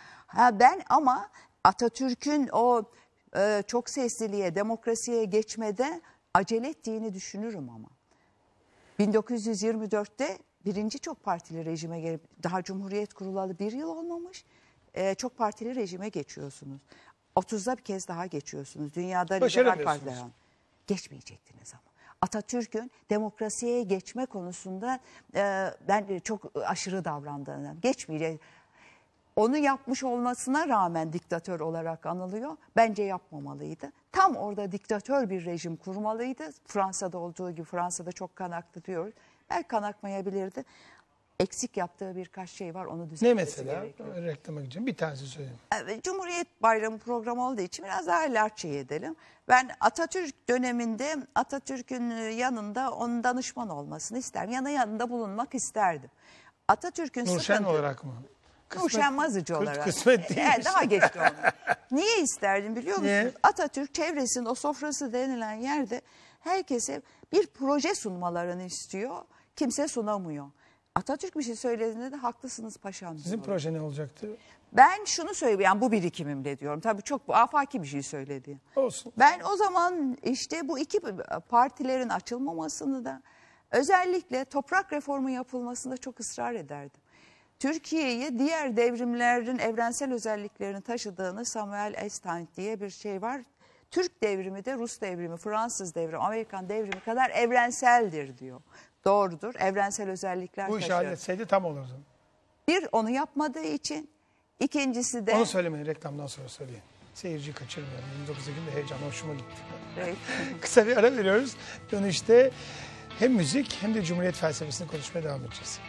Ha ben ama Atatürk'ün o e, çok sesliliğe, demokrasiye geçmede acele ettiğini düşünürüm ama. bin dokuz yüz yirmi dörtte birinci çok partili rejime gelip daha Cumhuriyet kurulalı bir yıl olmamış. E, çok partili rejime geçiyorsunuz. otuzda bir kez daha geçiyorsunuz. Dünyada liberal partiler geçmeyecektiniz ama. Atatürk'ün demokrasiye geçme konusunda e, ben çok aşırı davrandığını, geçmeyecek. Onu yapmış olmasına rağmen diktatör olarak anılıyor. Bence yapmamalıydı. Tam orada diktatör bir rejim kurmalıydı. Fransa'da olduğu gibi, Fransa'da çok kan aktı diyoruz. Belki kan akmayabilirdi. Eksik yaptığı birkaç şey var, onu düzeltmesi Ne mesela? gerekiyor. Reklama gideceğim. Bir tanesi söyleyeyim. Evet, Cumhuriyet Bayramı programı olduğu için biraz daha lerçe edelim. Ben Atatürk döneminde Atatürk'ün yanında onun danışman olmasını isterim. Yanı yanında bulunmak isterdim. Atatürk'ün Nurşen sıkıntı... olarak mı? Nurşen Mazıcı olarak. Kısmet değil. Yani daha geçti onu. Niye isterdim biliyor musunuz? Niye? Atatürk çevresinin o sofrası denilen yerde herkese bir proje sunmalarını istiyor. Kimse sunamıyor. Atatürk bir şey söylediğinde de haklısınız paşam. Sizin diyor. proje ne olacaktı? Ben şunu söyleyeyim, yani bu birikimimle diyorum. Tabii çok bu afaki bir şey söyledi. Olsun. Ben o zaman işte bu iki partilerin açılmamasını da özellikle toprak reformu yapılmasında çok ısrar ederdim. Türkiye'yi diğer devrimlerin evrensel özelliklerini taşıdığını Samuel Estienne diye bir şey var. Türk devrimi de Rus devrimi, Fransız devrimi, Amerikan devrimi kadar evrenseldir diyor. Doğrudur. Evrensel özellikler Bu işi taşır. halletseydi tam olurdu. Bir, onu yapmadığı için. İkincisi de... Onu söylemeyin, reklamdan sonra söyleyin. Seyirciyi kaçırmayalım. yirmi dokuz Ekim'de heyecan hoşuma gitti. Evet. Kısa bir ara veriyoruz. Dönüşte hem müzik hem de Cumhuriyet felsefesini konuşmaya devam edeceğiz.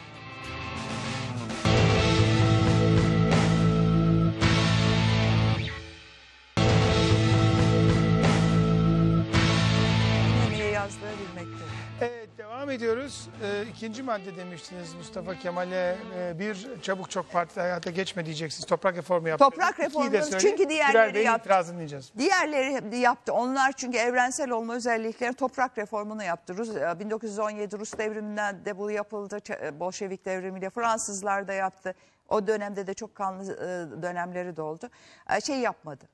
Niye yazdığı bilmekte. Evet, devam ediyoruz. Ee, ikinci madde demiştiniz Mustafa Kemal'e e, bir çabuk çok partili hayata geçme diyeceksiniz. Toprak reformu yaptı. Toprak İkiyi de reformu, söyleyin. çünkü diğerleri Gürer Bey'in yaptı. itirazını diyeceğiz. Diğerleri yaptı. Onlar çünkü evrensel olma özellikleri toprak reformunu yaptı. Rus, bin dokuz yüz on yedi Rus devriminden de bu yapıldı. Bolşevik devrimiyle Fransızlar da yaptı. O dönemde de çok kanlı dönemleri de oldu. Şey yapmadı.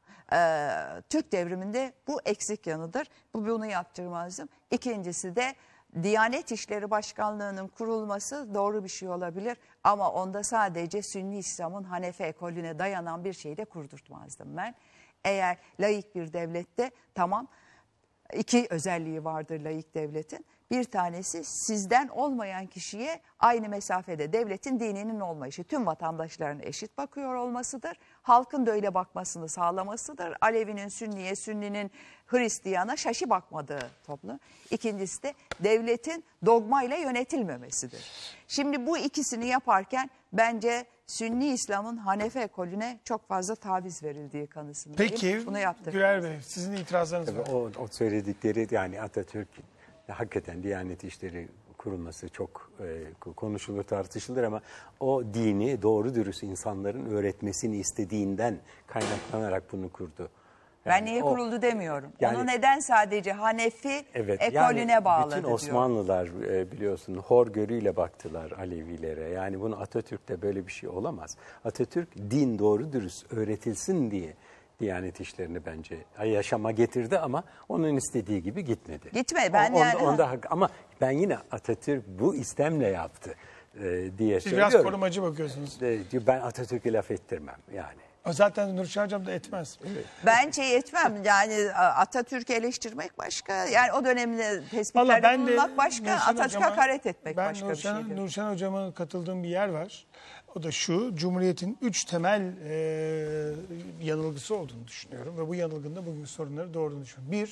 Türk devriminde bu eksik yanıdır. Bu bunu yaptırmazdım. İkincisi de Diyanet İşleri Başkanlığı'nın kurulması doğru bir şey olabilir. Ama onda sadece Sünni İslam'ın Hanefi ekolüne dayanan bir şey de kurdurtmazdım ben. Eğer laik bir devlette tamam iki özelliği vardır laik devletin. Bir tanesi sizden olmayan kişiye aynı mesafede devletin dininin olmayışı. Tüm vatandaşların eşit bakıyor olmasıdır. Halkın da öyle bakmasını sağlamasıdır. Alevinin Sünniye, Sünninin Hristiyana şaşı bakmadığı toplum. İkincisi de devletin dogmayla yönetilmemesidir. Şimdi bu ikisini yaparken bence Sünni İslam'ın Hanefi ekolüne çok fazla taviz verildiği kanısındayım. Peki Bunu yaptım. Gürer Bey sizin itirazlarınız Tabii var. o, o söyledikleri yani Atatürk hakikaten Diyanet İşleri kurulması çok e, konuşulur, tartışılır ama o dini doğru dürüst insanların öğretmesini istediğinden kaynaklanarak bunu kurdu. Ben Yani niye o- kuruldu demiyorum. Yani- Onu neden sadece Hanefi Evet, ekolüne yani bağladı bütün diyorum. Osmanlılar e, biliyorsun horgörüyle baktılar Alevilere. Yani bunu Atatürk'te böyle bir şey olamaz. Atatürk din doğru dürüst öğretilsin diye Diyanet İşlerini bence yaşama getirdi ama onun istediği gibi gitmedi. Gitmedi, ben O- onda, yani- onda hak- ama ben yine Atatürk bu istemle yaptı e, diye Siz biraz söylüyorum. korumacı bakıyorsunuz. E, Ben Atatürk'e laf ettirmem yani. O zaten Nurşen Hocam da etmez. Ben şey etmem yani Atatürk'ü eleştirmek başka. Yani o dönemde Vallahi tespitlerde ben de bulunmak başka. Nurşen Atatürk'e Hocama- hakaret etmek ben başka Nurşen, bir şeydir. Nurşen Hocam'a katıldığım bir yer var. O da şu, Cumhuriyet'in üç temel e, yanılgısı olduğunu düşünüyorum. Ve bu yanılgının da bugün sorunları doğurduğunu düşünüyorum. Bir,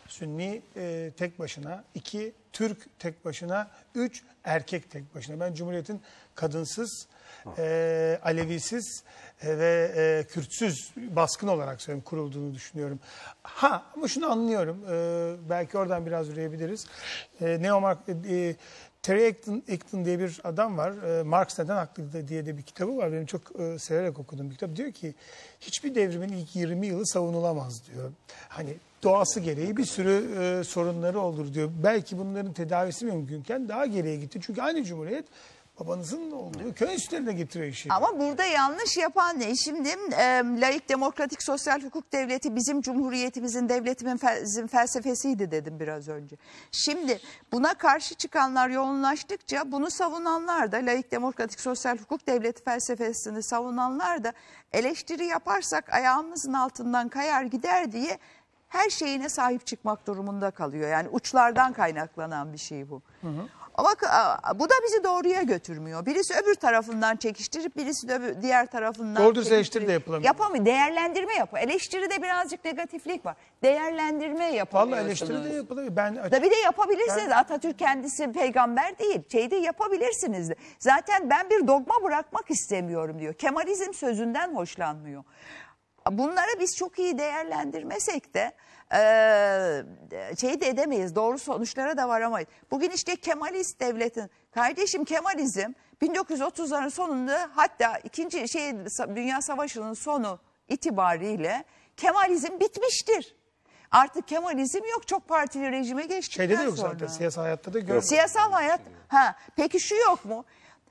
Sünni e, tek başına, iki Türk tek başına, üç erkek tek başına. Ben Cumhuriyet'in kadınsız, e, Alevisiz e, ve e, Kürtsüz baskın olarak söyleyeyim kurulduğunu düşünüyorum. Ha ama şunu anlıyorum. E, belki oradan biraz yürüyebiliriz. E, Neomark e, Terry Acton, Acton diye bir adam var. E, Marx Neden Haklı diye de bir kitabı var. Benim çok e, severek okuduğum bir kitap. Diyor ki hiçbir devrimin ilk yirmi yılı savunulamaz diyor. Hani doğası gereği bir sürü e, sorunları olur diyor. Belki bunların tedavisi mümkünken daha geriye gitti. Çünkü aynı Cumhuriyet babanızın olduğu köy enstitülerine getiriyor işi. Ama burada yanlış yapan ne? Şimdi e, laik, demokratik, sosyal hukuk devleti bizim cumhuriyetimizin, devletimizin felsefesiydi dedim biraz önce. Şimdi buna karşı çıkanlar yoğunlaştıkça bunu savunanlar da, laik, demokratik, sosyal hukuk devleti felsefesini savunanlar da eleştiri yaparsak ayağımızın altından kayar gider diye her şeyine sahip çıkmak durumunda kalıyor. Yani uçlardan kaynaklanan bir şey bu. Hı hı. Ama bu da bizi doğruya götürmüyor. Birisi öbür tarafından çekiştirip birisi de öbür, diğer tarafından doğru düz eleştiri de yapılamıyor. Yapamıyor. Değerlendirme yapıyor. Eleştiride birazcık negatiflik var. Değerlendirme yapamıyorsunuz. Vallahi eleştiri de yapılabilir. Ben da bir de yapabilirsiniz. Ben... Atatürk kendisi peygamber değil. Şeyde yapabilirsiniz de. Zaten ben bir dogma bırakmak istemiyorum diyor. Kemalizm sözünden hoşlanmıyor. Bunları biz çok iyi değerlendirmesek de e, şey de edemeyiz. Doğru sonuçlara da varamayız. Bugün işte Kemalist devletin, kardeşim Kemalizm bin dokuz yüz otuzların sonunda, hatta ikinci şey Dünya Savaşı'nın sonu itibariyle Kemalizm bitmiştir. Artık Kemalizm yok, çok partili rejime geçtikten Şeyde de yok sonra. zaten, siyasal hayatta da görmüyoruz. Siyasal hayat, ha peki şu yok mu?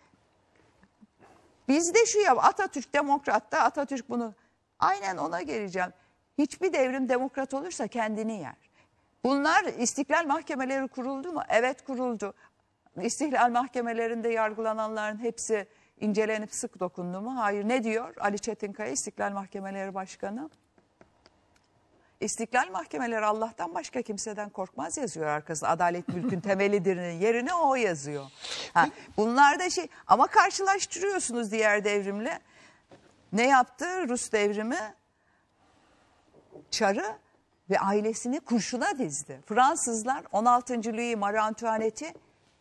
Bizde şu ya, Atatürk demokratta, Atatürk bunu... Aynen ona geleceğim. Hiçbir devrim demokrat olursa kendini yer. Bunlar istiklal mahkemeleri kuruldu mu? Evet kuruldu. İstiklal mahkemelerinde yargılananların hepsi incelenip sık dokundu mu? Hayır. Ne diyor Ali Çetinkaya, İstiklal Mahkemeleri Başkanı? İstiklal mahkemeleri Allah'tan başka kimseden korkmaz yazıyor arkasında. Adalet mülkün temelidir'in yerine o yazıyor. Ha, bunlar da şey, ama karşılaştırıyorsunuz diğer devrimle. Ne yaptı Rus devrimi? Çarı ve ailesini kurşuna dizdi. Fransızlar on altıncı Louis Marie Antoinette'i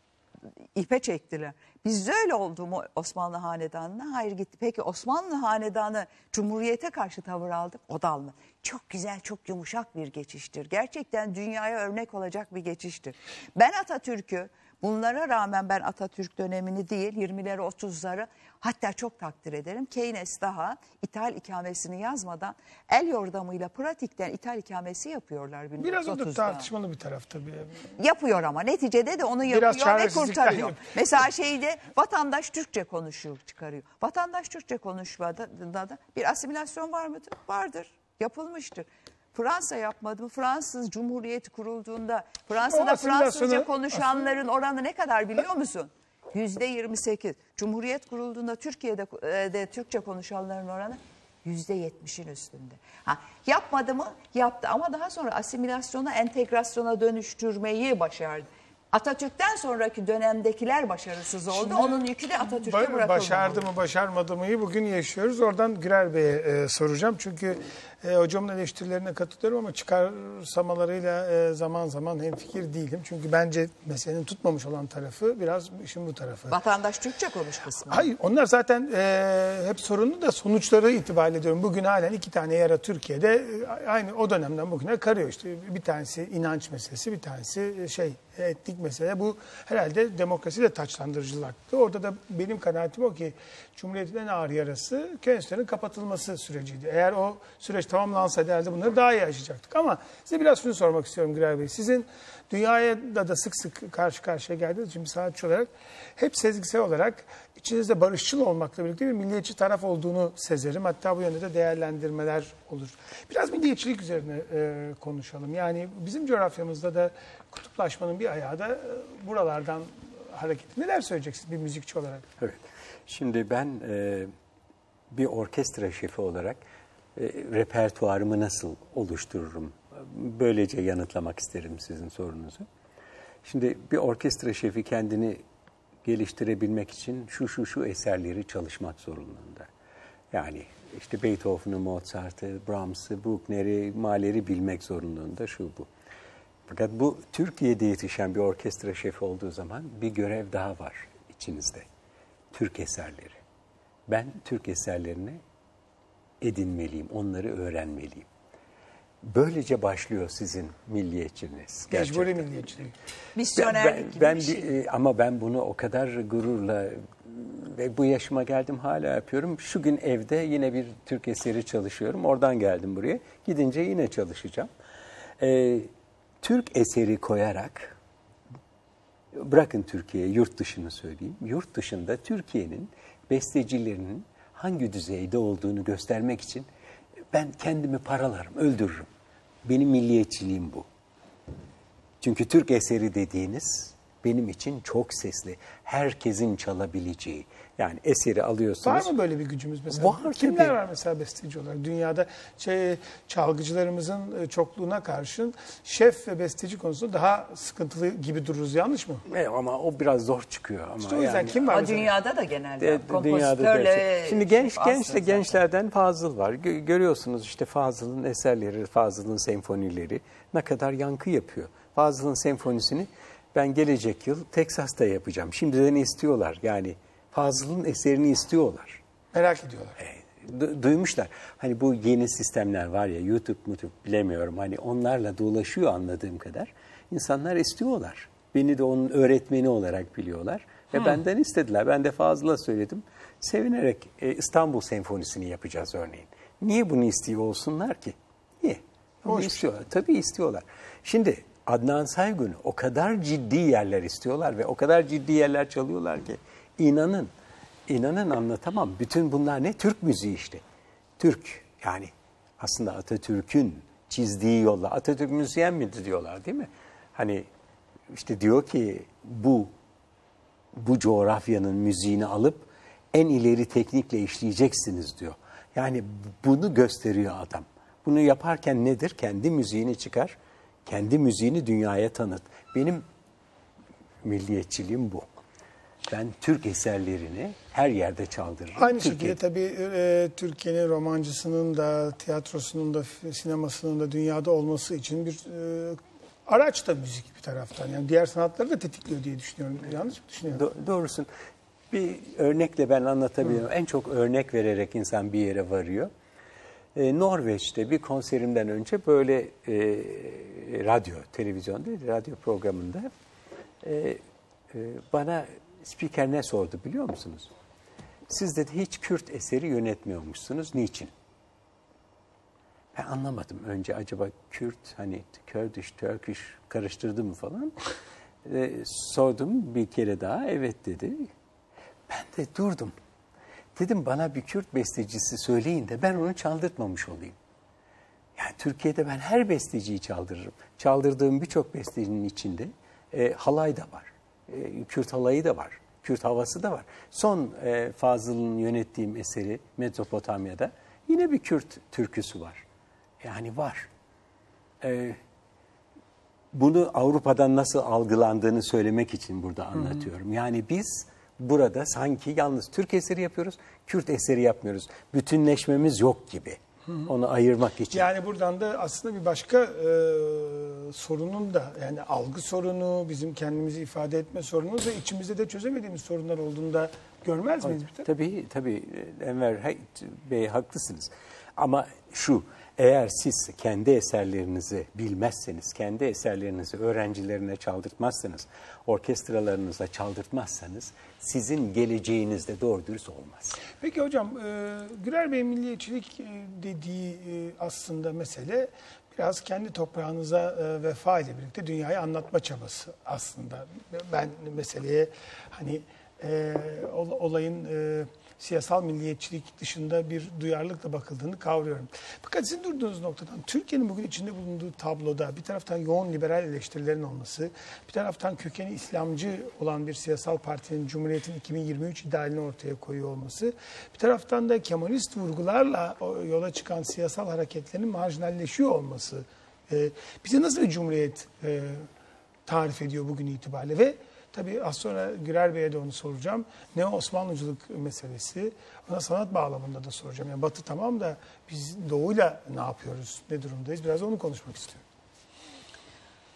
ipe çektiler. Bizde öyle oldu mu Osmanlı Hanedanı'na? Hayır gitti. Peki Osmanlı Hanedanı Cumhuriyete karşı tavır aldı. O da almadı. Çok güzel, çok yumuşak bir geçiştir. Gerçekten dünyaya örnek olacak bir geçiştir. Ben Atatürk'ü, bunlara rağmen ben Atatürk dönemini değil, yirmileri otuzları hatta çok takdir ederim. Keynes daha ithal ikamesini yazmadan el yordamıyla pratikten ithal ikamesi yapıyorlar. Biraz o da tartışmalı bir taraf tabii. Yapıyor ama neticede de onu yapıyor ve kurtarıyor. Mesela şeyde vatandaş Türkçe konuşuyor, çıkarıyor. Vatandaş Türkçe konuşmada da bir asimilasyon var mıdır? Vardır. Yapılmıştır. Fransa yapmadı mı? Fransız Cumhuriyeti kurulduğunda Fransa'da Fransızca konuşanların oranı ne kadar biliyor musun? Yüzde yirmi sekiz. Cumhuriyet kurulduğunda Türkiye'de de Türkçe konuşanların oranı yüzde yetmişin üstünde. Ha, yapmadı mı? Yaptı ama daha sonra asimilasyona, entegrasyona dönüştürmeyi başardı. Atatürk'ten sonraki dönemdekiler başarısız oldu. Şimdi, onun yükü de Atatürk'e bırakılmadı. Başardı mı başarmadı mıyı bugün yaşıyoruz. Oradan Gürer Bey'e e, soracağım. Çünkü e, hocamın eleştirilerine katılıyorum ama çıkarsamalarıyla e, zaman zaman hemfikir değilim. Çünkü bence meselenin tutmamış olan tarafı biraz işin bu tarafı. Vatandaş Türkçe konuş kısmı. Hayır, onlar zaten e, hep sorunlu da sonuçları itibariyle ediyorum. Bugün halen iki tane yara Türkiye'de e, aynı o dönemden bugüne karıyor. İşte bir tanesi inanç meselesi, bir tanesi şey etnik mesele. Bu herhalde demokrasiyle taçlandırıcılaktı. Orada da benim kanaatim o ki Cumhuriyet'in en ağır yarası köy enstitülerinin kapatılması süreciydi. Eğer o süreç tamamlansa herhalde bunları daha iyi aşacaktık. Ama size biraz şunu sormak istiyorum Gürer Bey. Sizin dünyaya da, da sık sık karşı karşıya geldiğiniz için bir sanatçı olarak hep sezgisel olarak içinizde barışçıl olmakla birlikte bir milliyetçi taraf olduğunu sezerim. Hatta bu yönde de değerlendirmeler olur. Biraz milliyetçilik üzerine e, konuşalım. Yani bizim coğrafyamızda da kutuplaşmanın bir ayağı da e, buralardan hareket. Neler söyleyeceksiniz bir müzikçi olarak? Evet. Şimdi ben e, bir orkestra şefi olarak e, repertuarımı nasıl oluştururum? Böylece yanıtlamak isterim sizin sorunuzu. Şimdi bir orkestra şefi kendini geliştirebilmek için şu şu şu eserleri çalışmak zorunda. Yani işte Beethoven'ı, Mozart'ı, Brahms'ı, Bruckner'i, Mahler'i bilmek zorunda, şu bu. Fakat bu Türkiye'de yetişen bir orkestra şefi olduğu zaman bir görev daha var içinizde. Türk eserleri. Ben Türk eserlerini edinmeliyim, onları öğrenmeliyim. Böylece başlıyor sizin milliyetçiliğiniz. Mecburi milliyetçilik. Misyonerlik Ben, gibi ben bir şey. bir- ama ben bunu o kadar gururla ve bu yaşıma geldim hala yapıyorum. Şu gün evde yine bir Türk eseri çalışıyorum. Oradan geldim buraya. Gidince yine çalışacağım. Ee, Türk eseri koyarak, bırakın Türkiye, yurt dışını söyleyeyim. Yurt dışında Türkiye'nin bestecilerinin hangi düzeyde olduğunu göstermek için ben kendimi paralarım, öldürürüm. Benim milliyetçiliğim bu. Çünkü Türk eseri dediğiniz benim için çok sesli. Herkesin çalabileceği. Yani eseri alıyorsunuz. Var mı böyle bir gücümüz mesela? Var Kimler tabii. var mesela besteci olarak? Dünyada şey, çalgıcılarımızın çokluğuna karşın şef ve besteci konusunda daha sıkıntılı gibi dururuz. Yanlış mı? E, ama o biraz zor çıkıyor. Ama İşte o yüzden yani, kim var O mesela? dünyada da genelde de- dünyada da kompozitörle... şey. Şimdi genç aslında gençle zaten. gençlerden Fazıl var. Gö- görüyorsunuz işte Fazıl'ın eserleri, Fazıl'ın senfonileri ne kadar yankı yapıyor. Fazıl'ın senfonisini ben gelecek yıl Teksas'ta yapacağım. Şimdiden istiyorlar. Yani Fazıl'ın eserini istiyorlar. Merak ediyorlar. Du- duymuşlar. Hani bu yeni sistemler var ya, YouTube, YouTube bilemiyorum. Hani onlarla dolaşıyor anladığım kadar. İnsanlar istiyorlar. Beni de onun öğretmeni olarak biliyorlar. Ve benden istediler. Ben de Fazıl'a söyledim. Sevinerek e, İstanbul Senfonisi'ni yapacağız örneğin. Niye bunu istiyor olsunlar ki? Niye? Bunu Hoş bir istiyorlar. Tabii istiyorlar. Şimdi Adnan Saygun'u o kadar ciddi yerler istiyorlar ve o kadar ciddi yerler çalıyorlar ki inanın, inanın anlatamam. Bütün bunlar ne? Türk müziği işte. Türk yani aslında Atatürk'ün çizdiği yolla. Atatürk müzisyen miydi diyorlar değil mi? Hani işte diyor ki bu bu coğrafyanın müziğini alıp en ileri teknikle işleyeceksiniz diyor. Yani bunu gösteriyor adam. Bunu yaparken nedir? Kendi müziğini çıkar, kendi müziğini dünyaya tanıt. Benim milliyetçiliğim bu. Ben Türk eserlerini her yerde çaldırırım. Aynı Türkiye- şekilde tabii e, Türkiye'nin romancısının da, tiyatrosunun da, sinemasının da dünyada olması için bir e, araç da müzik bir taraftan. Yani diğer sanatları da tetikliyor diye düşünüyorum. Yanlış mı düşünüyorum? Do- doğrusun. Bir örnekle ben anlatabilirim. En çok örnek vererek insan bir yere varıyor. Ee, Norveç'te bir konserimden önce böyle e, radyo, televizyon değil, radyo programında e, e, bana spiker ne sordu biliyor musunuz? Siz dedi hiç Kürt eseri yönetmiyormuşsunuz. Niçin? Ben anlamadım önce acaba Kürt hani Kurdish, Turkish karıştırdı mı falan. E, sordum bir kere daha evet dedi. Ben de durdum. Dedim bana bir Kürt bestecisi söyleyin de ben onu çaldırtmamış olayım. Yani Türkiye'de ben her besteciyi çaldırırım. Çaldırdığım birçok bestecinin içinde e, halay da var. E, Kürt halayı da var. Kürt havası da var. Son e, Fazıl'ın yönettiğim eseri Mezopotamya'da yine bir Kürt türküsü var. Yani var. E, bunu Avrupa'dan nasıl algılandığını söylemek için burada anlatıyorum. Yani biz burada sanki yalnız Türk eseri yapıyoruz, Kürt eseri yapmıyoruz. Bütünleşmemiz yok gibi. Onu ayırmak için. Yani buradan da aslında bir başka e, sorunun da yani algı sorunu, bizim kendimizi ifade etme sorunu ve içimizde de çözemediğimiz sorunlar olduğunu da görmez miyiz? Bir de? Tabii tabii Enver Bey haklısınız. Ama şu, eğer siz kendi eserlerinizi bilmezseniz, kendi eserlerinizi öğrencilerine çaldırtmazsanız, orkestralarınıza çaldırtmazsanız sizin geleceğiniz de doğru dürüst olmaz. Peki hocam, e, Gürer Bey milliyetçilik e, dediği e, aslında mesele biraz kendi toprağınıza e, vefa ile birlikte dünyayı anlatma çabası aslında. Ben meseleye hani e, ol- olayın e, siyasal milliyetçilik dışında bir duyarlılıkla bakıldığını kavruyorum. Fakat sizin durduğunuz noktadan Türkiye'nin bugün içinde bulunduğu tabloda bir taraftan yoğun liberal eleştirilerin olması, bir taraftan kökeni İslamcı olan bir siyasal partinin Cumhuriyet'in iki bin yirmi üç idealini ortaya koyuyor olması, bir taraftan da Kemalist vurgularla yola çıkan siyasal hareketlerin marjinalleşiyor olması e, bize nasıl bir Cumhuriyet e, tarif ediyor bugün itibariyle ve tabii az sonra Gürer Bey'e de onu soracağım. Neo-Osmanlıcılık meselesi. Ona sanat bağlamında da soracağım. Yani Batı tamam da biz Doğu'yla ne yapıyoruz, ne durumdayız? Biraz onu konuşmak istiyorum.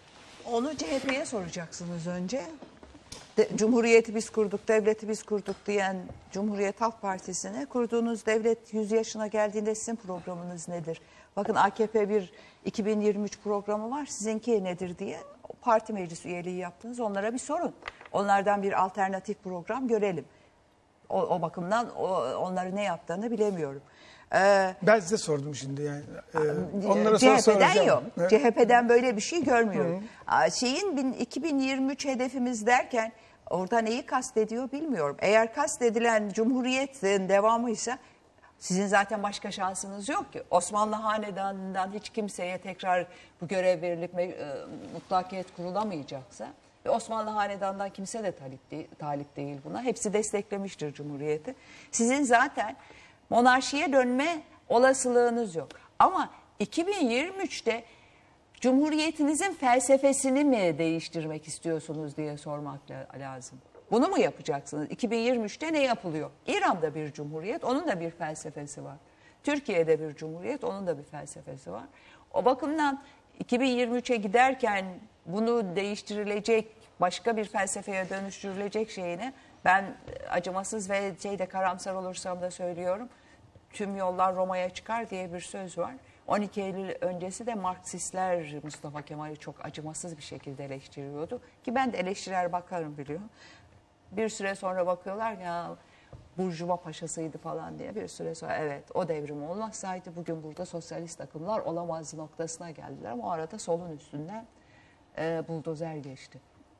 Onu C H P'ye soracaksınız önce. De, Cumhuriyeti biz kurduk, devleti biz kurduk diyen Cumhuriyet Halk Partisi'ne kurduğunuz devlet yüz yaşına geldiğinde sizin programınız nedir? Bakın A K P bir iki bin yirmi üç programı var, sizinki nedir diye parti meclis üyeliği yaptınız. Onlara bir sorun. Onlardan bir alternatif program görelim. O, o bakımdan o, onları ne yaptığını bilemiyorum. Ee, Ben size sordum şimdi yani. Ee, onlara C H P'den soracağım. yok. Evet. C H P'den böyle bir şey görmüyorum. Aa, Şeyin bin, iki bin yirmi üç hedefimiz derken orada neyi kastediyor bilmiyorum. Eğer kastedilen Cumhuriyet'in devamıysa sizin zaten başka şansınız yok ki. Osmanlı Hanedanı'ndan hiç kimseye tekrar bu görev verilip e, mutlakiyet kurulamayacaksa ve Osmanlı Hanedanı'ndan kimse de talip değil, talip değil buna. Hepsi desteklemiştir Cumhuriyeti. Sizin zaten monarşiye dönme olasılığınız yok. Ama iki bin yirmi üçte Cumhuriyetinizin felsefesini mi değiştirmek istiyorsunuz diye sormak lazım. Bunu mu yapacaksınız? iki bin yirmi üçte ne yapılıyor? İran'da bir cumhuriyet, onun da bir felsefesi var. Türkiye'de bir cumhuriyet, onun da bir felsefesi var. O bakımdan iki bin yirmi üçe giderken bunu değiştirilecek, başka bir felsefeye dönüştürülecek şeyine ben acımasız ve şeyde karamsar olursam da söylüyorum. Tüm yollar Roma'ya çıkar diye bir söz var. on iki Eylül öncesi de Marksistler Mustafa Kemal'i çok acımasız bir şekilde eleştiriyordu. Ki ben de eleştirel bakarım biliyor. Bir süre sonra bakıyorlar ya Burjuva paşasıydı falan diye. Bir süre sonra evet o devrim olmasaydı bugün burada sosyalist akımlar olamaz noktasına geldiler. Ama o arada solun üstünden e, buldozer geçti.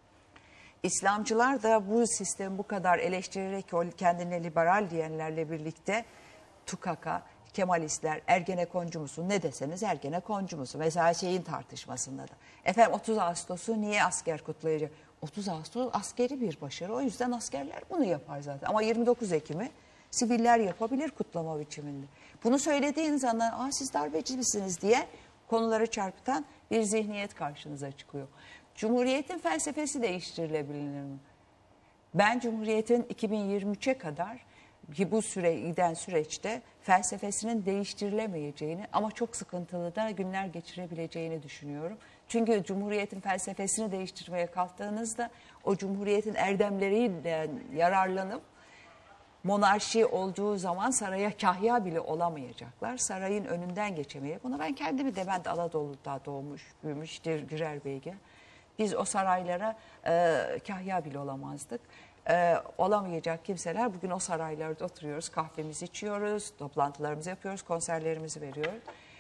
İslamcılar da bu sistemi bu kadar eleştirerek kendine liberal diyenlerle birlikte T U K K, Kemalistler, Ergenekoncu musun ne deseniz Ergenekoncu musun? Mesela şeyin tartışmasında da. Efendim otuz Ağustos'u niye asker kutlayacak? otuz Ağustos askeri bir başarı. O yüzden askerler bunu yapar zaten. Ama yirmi dokuz Ekim'i siviller yapabilir kutlama biçiminde. Bunu söylediğiniz anda Aa, siz darbeci misiniz diye konuları çarpıtan bir zihniyet karşınıza çıkıyor. Cumhuriyetin felsefesi değiştirilebilir mi? Ben Cumhuriyet'in iki bin yirmi üçe kadar ki bu süre giden süreçte felsefesinin değiştirilemeyeceğini ama çok sıkıntılı da günler geçirebileceğini düşünüyorum. Çünkü Cumhuriyet'in felsefesini değiştirmeye kalktığınızda o Cumhuriyet'in erdemleriyle yararlanıp monarşi olduğu zaman saraya kahya bile olamayacaklar. Sarayın önünden geçemeyecek. Bunu ben kendimi de ben de Anadolu'da doğmuş, büyümüştür Gürer Bey'e. Biz o saraylara e, kahya bile olamazdık. Ee, olamayacak kimseler bugün o saraylarda oturuyoruz, kahvemizi içiyoruz, toplantılarımızı yapıyoruz, konserlerimizi veriyoruz.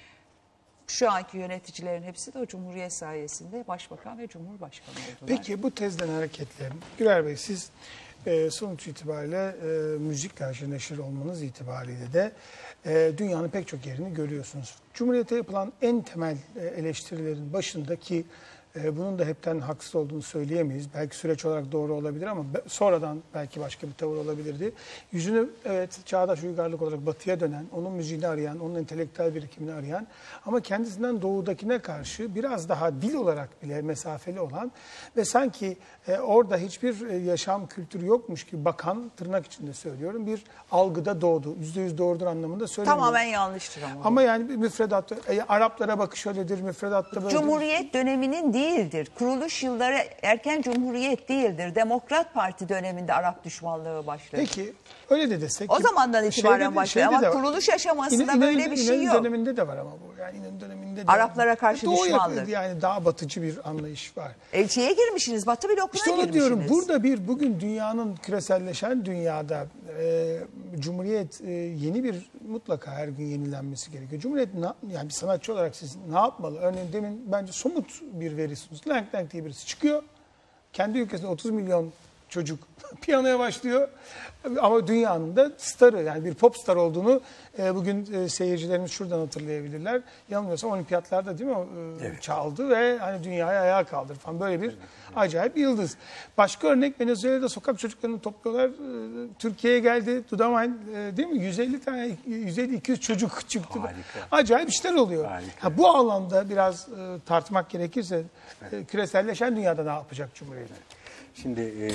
Şu anki yöneticilerin hepsi de o Cumhuriyet sayesinde Başbakan ve Cumhurbaşkanı oldular. Peki bu tezden hareketle Gürer Bey siz e, sonuç itibariyle e, müzikle haşır neşir olmanız itibariyle de e, dünyanın pek çok yerini görüyorsunuz. Cumhuriyete yapılan en temel e, eleştirilerin başındaki bunun da hepten haksız olduğunu söyleyemeyiz. Belki süreç olarak doğru olabilir ama sonradan belki başka bir tavır olabilirdi. Yüzünü evet çağdaş uygarlık olarak batıya dönen, onun müziğini arayan, onun entelektüel birikimini arayan ama kendisinden doğudakine karşı biraz daha dil olarak bile mesafeli olan ve sanki e, orada hiçbir yaşam kültürü yokmuş gibi bakan, tırnak içinde söylüyorum, bir algıda doğdu. Yüzde yüz doğrudur anlamında söylemiyorum. Tamamen yanlıştır ama. Ama yani bir müfredat, e, Araplara bakış öyledir, müfredatta böyle. Cumhuriyet döneminin değildir. Kuruluş yılları erken Cumhuriyet değildir. Demokrat Parti döneminde Arap düşmanlığı başladı. Peki öyle de desek. O zamandan itibaren başlıyor ama kuruluş aşamasında İnan, böyle İnan, bir şey İnan yok. döneminde de var ama bu. Yani İnan döneminde de. Araplara karşı Doğu düşmanlık. Yani daha batıcı bir anlayış var. E, şeye girmişsiniz, Batı blokuna İşte onu girmişsiniz. diyorum. Burada bir bugün dünyanın küreselleşen dünyada e, Cumhuriyet e, yeni bir mutlaka her gün yenilenmesi gerekiyor. Cumhuriyet yani bir sanatçı olarak siz ne yapmalı? Örneğin demin bence somut bir veri sunuz. Lang Lang diye birisi çıkıyor. Kendi ülkesinde otuz milyon çocuk piyanoya başlıyor. Ama dünyanın da starı yani bir pop star olduğunu e, bugün e, seyircilerimiz şuradan hatırlayabilirler. Yanılmıyorsam olimpiyatlarda değil mi e, evet. çaldı ve hani dünyayı ayağa kaldırdı falan böyle bir acayip bir yıldız. Başka örnek Venezuela'da sokak çocuklarını topluyorlar. E, Türkiye'ye geldi. Dudamayn e, değil mi? yüz elli tane yüz elli iki yüz çocuk çıktı. Harika. Acayip işler oluyor. Ha, bu anlamda biraz e, tartmak gerekirse e, küreselleşen dünyada ne yapacak Cumhuriyet? Şimdi e,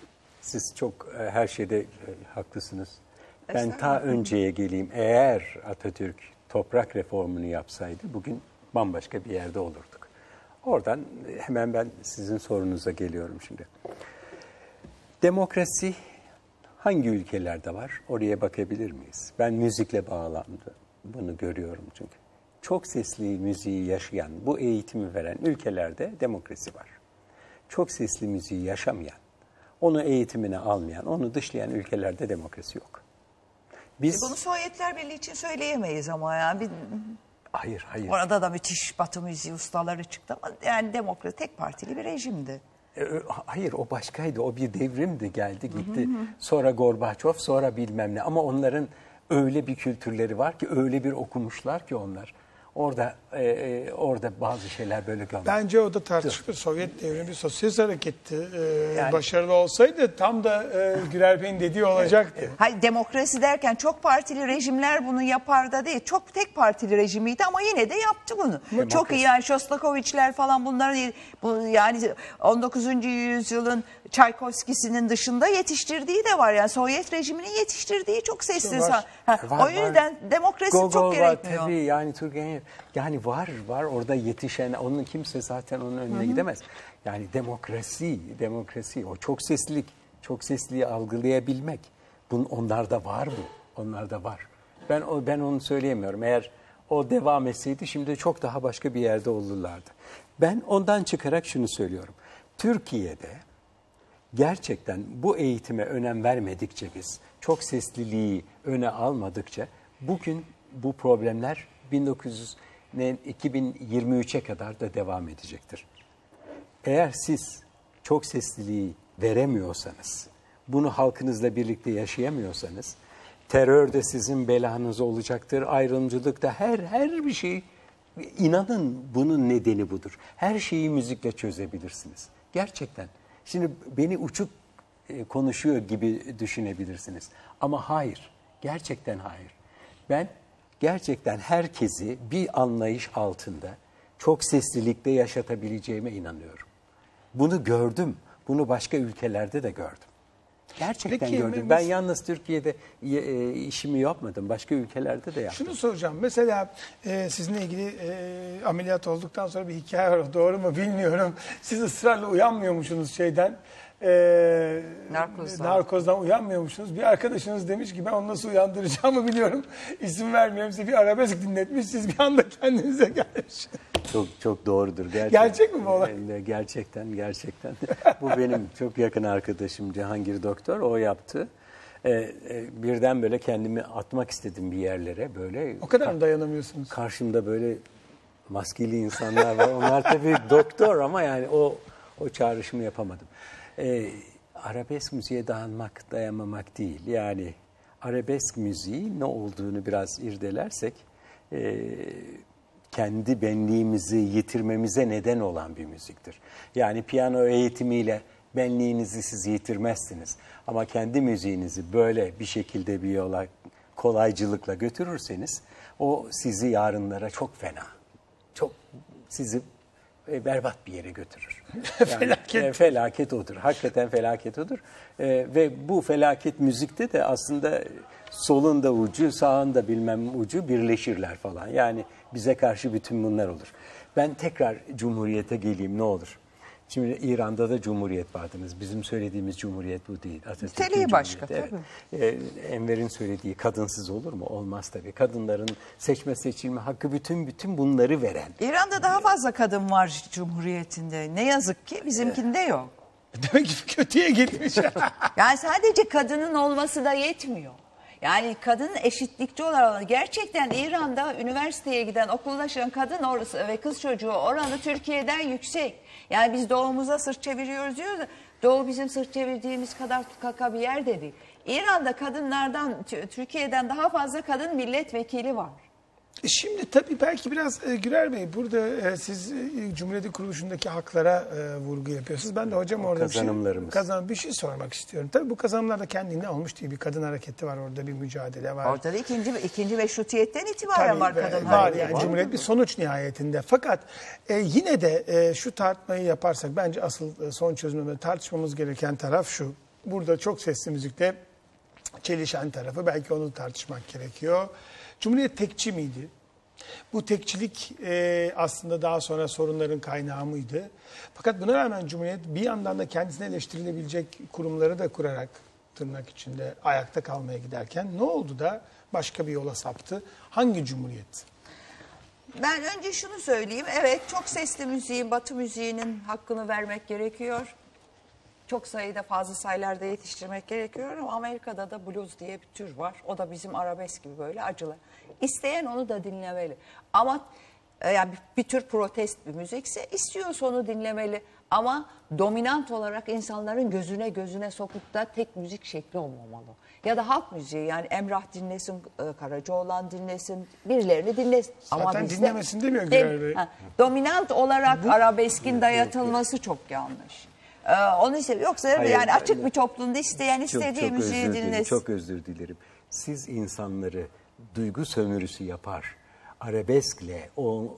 siz çok e, her şeyde e, haklısınız. Ben ta önceye geleyim. Eğer Atatürk toprak reformunu yapsaydı bugün bambaşka bir yerde olurduk. Oradan hemen ben sizin sorunuza geliyorum şimdi. Demokrasi hangi ülkelerde var? Oraya bakabilir miyiz? Ben müzikle bağlandı. Bunu görüyorum çünkü. Çok sesli müziği yaşayan, bu eğitimi veren ülkelerde demokrasi var. Çok sesli müziği yaşamayan, onu eğitimine almayan, onu dışlayan ülkelerde demokrasi yok. Biz... E bunu Sovyetler Birliği için söyleyemeyiz ama yani. Bir... Hayır, hayır. Orada da müthiş Batı müziği ustaları çıktı ama yani demokrasi tek partili bir rejimdi. E, hayır, o başkaydı. O bir devrimdi, geldi gitti. Hı hı. Sonra Gorbaçov, sonra bilmem ne. Ama onların öyle bir kültürleri var ki, öyle bir okumuşlar ki onlar. Orada e, e, orada bazı şeyler böyle kalmış. Bence o da tartışılır. Sovyet devrimi bir sosyalist hareketti. Ee, Yani- başarılı olsaydı tam da e, Güler Bey'in dediği olacaktı. Hayır, demokrasi derken çok partili rejimler bunu yapar da değil. Çok tek partili rejimiydi ama yine de yaptı bunu. Çok iyi yani Shostakovich'ler falan bunları bu yani on dokuzuncu yüzyılın Çaykovski'sinin dışında yetiştirdiği de var. Yani Sovyet rejiminin yetiştirdiği çok sessiz. Var. Ha, Var, o yüzden var. demokrasi Gogol çok var gerekmiyor. tabii, yani Turgenev, yani var var orada yetişen, onun kimse zaten onun önüne gidemez. Yani demokrasi, demokrasi, o çok seslilik, çok sesliyi algılayabilmek. Bunun onlarda var bu. Onlarda var. Ben o ben onu söyleyemiyorum. Eğer o devam etseydi şimdi çok daha başka bir yerde olurlardı. Ben ondan çıkarak şunu söylüyorum. Türkiye'de gerçekten bu eğitime önem vermedikçe biz, çok sesliliği öne almadıkça bugün bu problemler bin dokuz yüz iki bin yirmi üçe kadar da devam edecektir. Eğer siz çok sesliliği veremiyorsanız, bunu halkınızla birlikte yaşayamıyorsanız, terör de sizin belanız olacaktır, ayrımcılık da her her bir şey, inanın bunun nedeni budur. Her şeyi müzikle çözebilirsiniz. Gerçekten. Şimdi beni uçuk e, konuşuyor gibi düşünebilirsiniz. Ama hayır, gerçekten hayır. Ben gerçekten herkesi bir anlayış altında çok seslilikte yaşatabileceğime inanıyorum. Bunu gördüm. Bunu başka ülkelerde de gördüm. Gerçekten Peki, gördüm. mes- Ben yalnız Türkiye'de e, işimi yapmadım. Başka ülkelerde de yaptım. Şunu soracağım. Mesela e, sizinle ilgili e, ameliyat olduktan sonra bir hikaye var. Doğru mu bilmiyorum. Siz ısrarla uyanmıyormuşsunuz şeyden. E, Narkozdan. Narkozdan uyanmıyormuşsunuz. Bir arkadaşınız demiş ki ben onu nasıl uyandıracağımı biliyorum. İsim vermiyorum, size bir arabesk dinletmiş. Siz bir anda kendinize gelmiş. Çok çok doğrudur gerçekten. Gerçek mi bu olay? Ee, Gerçekten gerçekten. Bu benim çok yakın arkadaşım Cihangir Doktor, o yaptı. Ee, e, birden böyle kendimi atmak istedim bir yerlere böyle. O kadar mı dayanamıyorsunuz? Karşımda böyle maskeli insanlar var. Onlar tabii doktor ama yani o o çağrışımı yapamadım. Ee, arabesk müziğe dayanmak, dayanmamak değil. Yani arabesk müziği ne olduğunu biraz irdelersek e, kendi benliğimizi yitirmemize neden olan bir müziktir. Yani piyano eğitimiyle benliğinizi siz yitirmezsiniz. Ama kendi müziğinizi böyle bir şekilde bir yola kolaycılıkla götürürseniz o sizi yarınlara çok fena, çok sizi e, berbat bir yere götürür. Yani, Felaket. e, felaket odur. Hakikaten felaket odur. E, ve bu felaket müzikte de aslında solunda ucu, sağında bilmem ucu birleşirler falan. Yani bize karşı bütün bunlar olur. Ben tekrar Cumhuriyet'e geleyim ne olur. Şimdi İran'da da Cumhuriyet vardınız. Bizim söylediğimiz Cumhuriyet bu değil. Atatürk'ün Niteliği başka, Cumhuriyeti, evet. Ee, Enver'in söylediği kadınsız olur mu? Olmaz tabii. Kadınların seçme seçilme hakkı, bütün bütün bunları veren. İran'da daha fazla kadın var Cumhuriyeti'nde. Ne yazık ki bizimkinde yok. Demek ki kötüye gitmiş. Yani sadece kadının olması da yetmiyor. Yani kadının eşitlikçi olarak gerçekten İran'da üniversiteye giden, okullaşan kadın orası ve kız çocuğu oranı Türkiye'den yüksek. Yani biz doğumuza sırt çeviriyoruz diyoruz da doğu bizim sırt çevirdiğimiz kadar kaka bir yer de değil. İran'da kadınlardan, Türkiye'den daha fazla kadın milletvekili var. Şimdi tabii belki biraz e, Güler Bey burada e, siz e, Cumhuriyet'in kuruluşundaki haklara e, vurgu yapıyorsunuz. Ben de hocam O orada bir şey, kazanımlarımız. kazan, bir şey sormak istiyorum. Tabii bu kazanımlar da kendinden olmuş değil. Bir kadın hareketi var orada, bir mücadele var. Orada da ikinci, ikinci meşrutiyetten itibaren Tabii, var e, kadın var hareketi. yani Cumhuriyet bir sonuç nihayetinde. Fakat e, yine de e, şu tartmayı yaparsak bence asıl e, son çözümde tartışmamız gereken taraf şu. Burada çok sesli müzikte çelişen tarafı, belki onu tartışmak gerekiyor. Cumhuriyet tekçi miydi? Bu tekçilik e, aslında daha sonra sorunların kaynağı mıydı? Fakat buna rağmen Cumhuriyet bir yandan da kendisine eleştirilebilecek kurumları da kurarak tırnak içinde ayakta kalmaya giderken ne oldu da başka bir yola saptı? Hangi Cumhuriyet? Ben önce şunu söyleyeyim. Evet, çok sesli müziğin, Batı müziğinin hakkını vermek gerekiyor. Çok sayıda fazla sayılarda yetiştirmek gerekiyor ama Amerika'da da blues diye bir tür var. O da bizim arabesk gibi böyle acılı. İsteyen onu da dinlemeli. Ama e, yani bir, bir tür protest bir müzikse istiyorsa onu dinlemeli. Ama dominant olarak insanların gözüne gözüne sokup da tek müzik şekli olmamalı. Ya da halk müziği, yani Emrah dinlesin, e, Karacaoğlan dinlesin, birilerini dinlesin. Zaten Ama bizde- dinlemesin demiyor Güler Bey. Ha, dominant olarak arabeskin dayatılması çok yanlış. Ee, onu ise yoksa Hayır, yani açık hayır. bir toplumda isteyen Çok, istediği çok müziği özür dilerim, dinlesin. çok özür dilerim. Siz insanları duygu sömürüsü yapar, arabeskle o,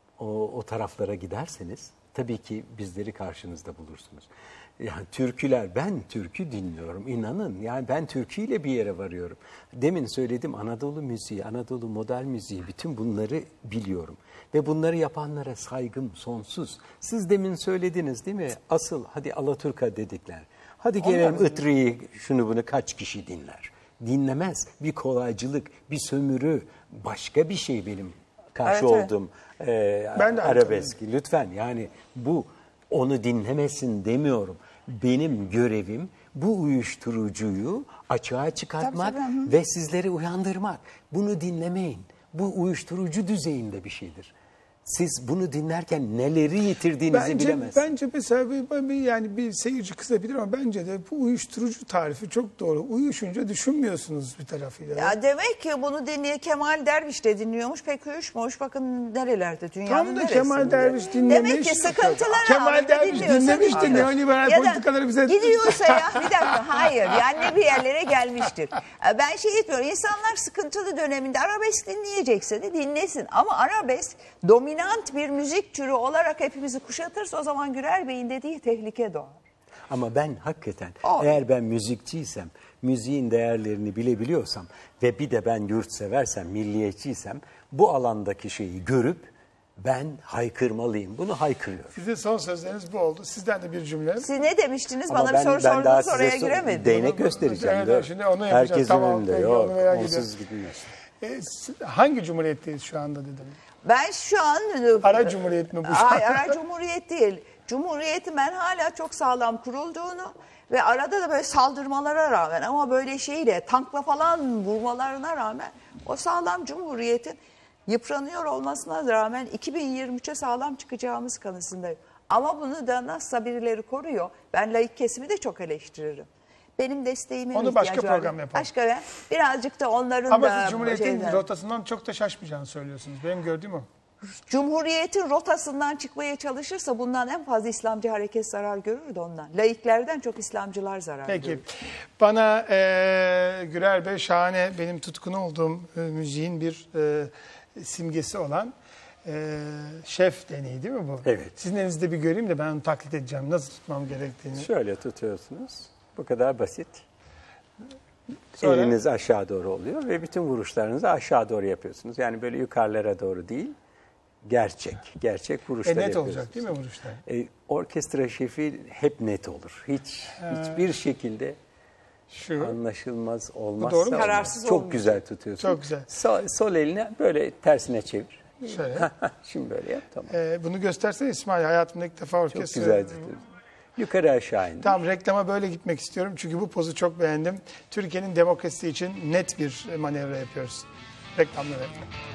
o, o taraflara giderseniz tabii ki bizleri karşınızda bulursunuz. Yani türküler, ben türkü dinliyorum, inanın. Yani ben türküyle bir yere varıyorum. Demin söyledim, Anadolu müziği, Anadolu modern müziği, bütün bunları biliyorum. Ve bunları yapanlara saygım sonsuz. Siz demin söylediniz değil mi? Asıl hadi Alaturka dedikler. Hadi gelelim Itri'yi, şunu bunu kaç kişi dinler? Dinlemez. Bir kolaycılık, bir sömürü, başka bir şey benim karşı Evet, evet. olduğum e, Ben de arabeski. Lütfen yani bu onu dinlemesin demiyorum. Benim görevim bu uyuşturucuyu açığa çıkartmak Tabii, tabii, hı. ve sizleri uyandırmak. Bunu dinlemeyin. Bu uyuşturucu düzeyinde bir şeydir. Siz bunu dinlerken neleri yitirdiğinizi Bence, bilemezsiniz. bence mesela bir, bir- yani bir seyirci kızabilir ama bence de bu uyuşturucu tarifi çok doğru. Uyuşunca düşünmüyorsunuz bir tarafıyla. Ya demek ki bunu dinleyen Kemal Derviş de dinliyormuş, pek uyuşmamış. Bakın nerelerde, dünyanın Tam da neresinde. Kemal Derviş dinlemiş. Demek ki sıkıntılar Kemal anında Derviş dinliyorsa dinlemişti, dinliyor. neoliberal Ya da politikaları bize- gidiyorsa ya, bir dakika, hayır yani bir yerlere gelmiştir. Ben şey etmiyorum, insanlar sıkıntılı döneminde arabesk dinleyecekse de dinlesin. Ama arabesk dominant bir müzik türü olarak hepimizi kuşatırsa o zaman Gürer Bey'in dediği tehlike doğar. Ama ben hakikaten O- eğer ben müzikçiysem, müziğin değerlerini bilebiliyorsam ve bir de ben yurtseversem, milliyetçiysem bu alandaki şeyi görüp ben haykırmalıyım. Bunu haykırıyorum. Sizin son sözleriniz bu oldu. Sizden de bir cümle. Siz ne demiştiniz? Ama Bana ben, bir soru ben daha sordunuz, oraya size so- giremedim. değnek göstereceğim. Evet, Dur. şimdi onu yapacağız. Herkesin Tamam, önünde. peki, Yok, onu merak onsuz gidilmez. E, siz- hangi cumhuriyetteyiz şu anda dedim. Ben şu an... Ara Cumhuriyet mi bu? Ay, ara Cumhuriyet değil. Cumhuriyetin ben hala çok sağlam kurulduğunu ve arada da böyle saldırmalara rağmen ama böyle şeyle tankla falan vurmalarına rağmen o sağlam Cumhuriyetin yıpranıyor olmasına rağmen iki bin yirmi üçe sağlam çıkacağımız kanısındayım. Ama bunu da nasılsa birileri koruyor. Ben laik kesimi de çok eleştiririm. Benim desteğime Onu ihtiyacı başka var. program yapalım. Başka ve birazcık da onların Ama da siz Cumhuriyet'in şeyden- rotasından çok da şaşmayacağını söylüyorsunuz. Benim gördüğüm o. Cumhuriyetin rotasından çıkmaya çalışırsa bundan en fazla İslamcı hareket zarar görür de ondan. Laiklerden çok İslamcılar zarar Peki. görür. Bana e, Gürer Bey şahane, benim tutkunu olduğum e, müziğin bir e, simgesi olan e, şef deneyi değil mi bu? Evet. Sizin elinizde bir göreyim de ben onu taklit edeceğim. Nasıl tutmam gerektiğini. Şöyle tutuyorsunuz. Bu kadar basit. Sonra? Eliniz aşağı doğru oluyor ve bütün vuruşlarınızı aşağı doğru yapıyorsunuz. Yani böyle yukarılara doğru değil. Gerçek. Gerçek vuruşlar E, net yapıyorsunuz. olacak değil mi vuruşlar? E, orkestra şefi hep net olur. Hiç hiçbir şekilde Şu. anlaşılmaz olmaz. doğru mu? Kararsız Çok olmayacak. güzel tutuyorsun. Çok güzel. Sol, sol elini böyle tersine çevir. Şöyle. Şimdi böyle yap, tamam. E, bunu göstersene İsmail. Hayatımda ilk defa Çok orkestra. güzel tutuyorsun. Yukarı aşağı indir. Tamam, reklama böyle gitmek istiyorum. Çünkü bu pozu çok beğendim. Türkiye'nin demokrasisi için net bir manevra yapıyoruz. Reklamla reklam.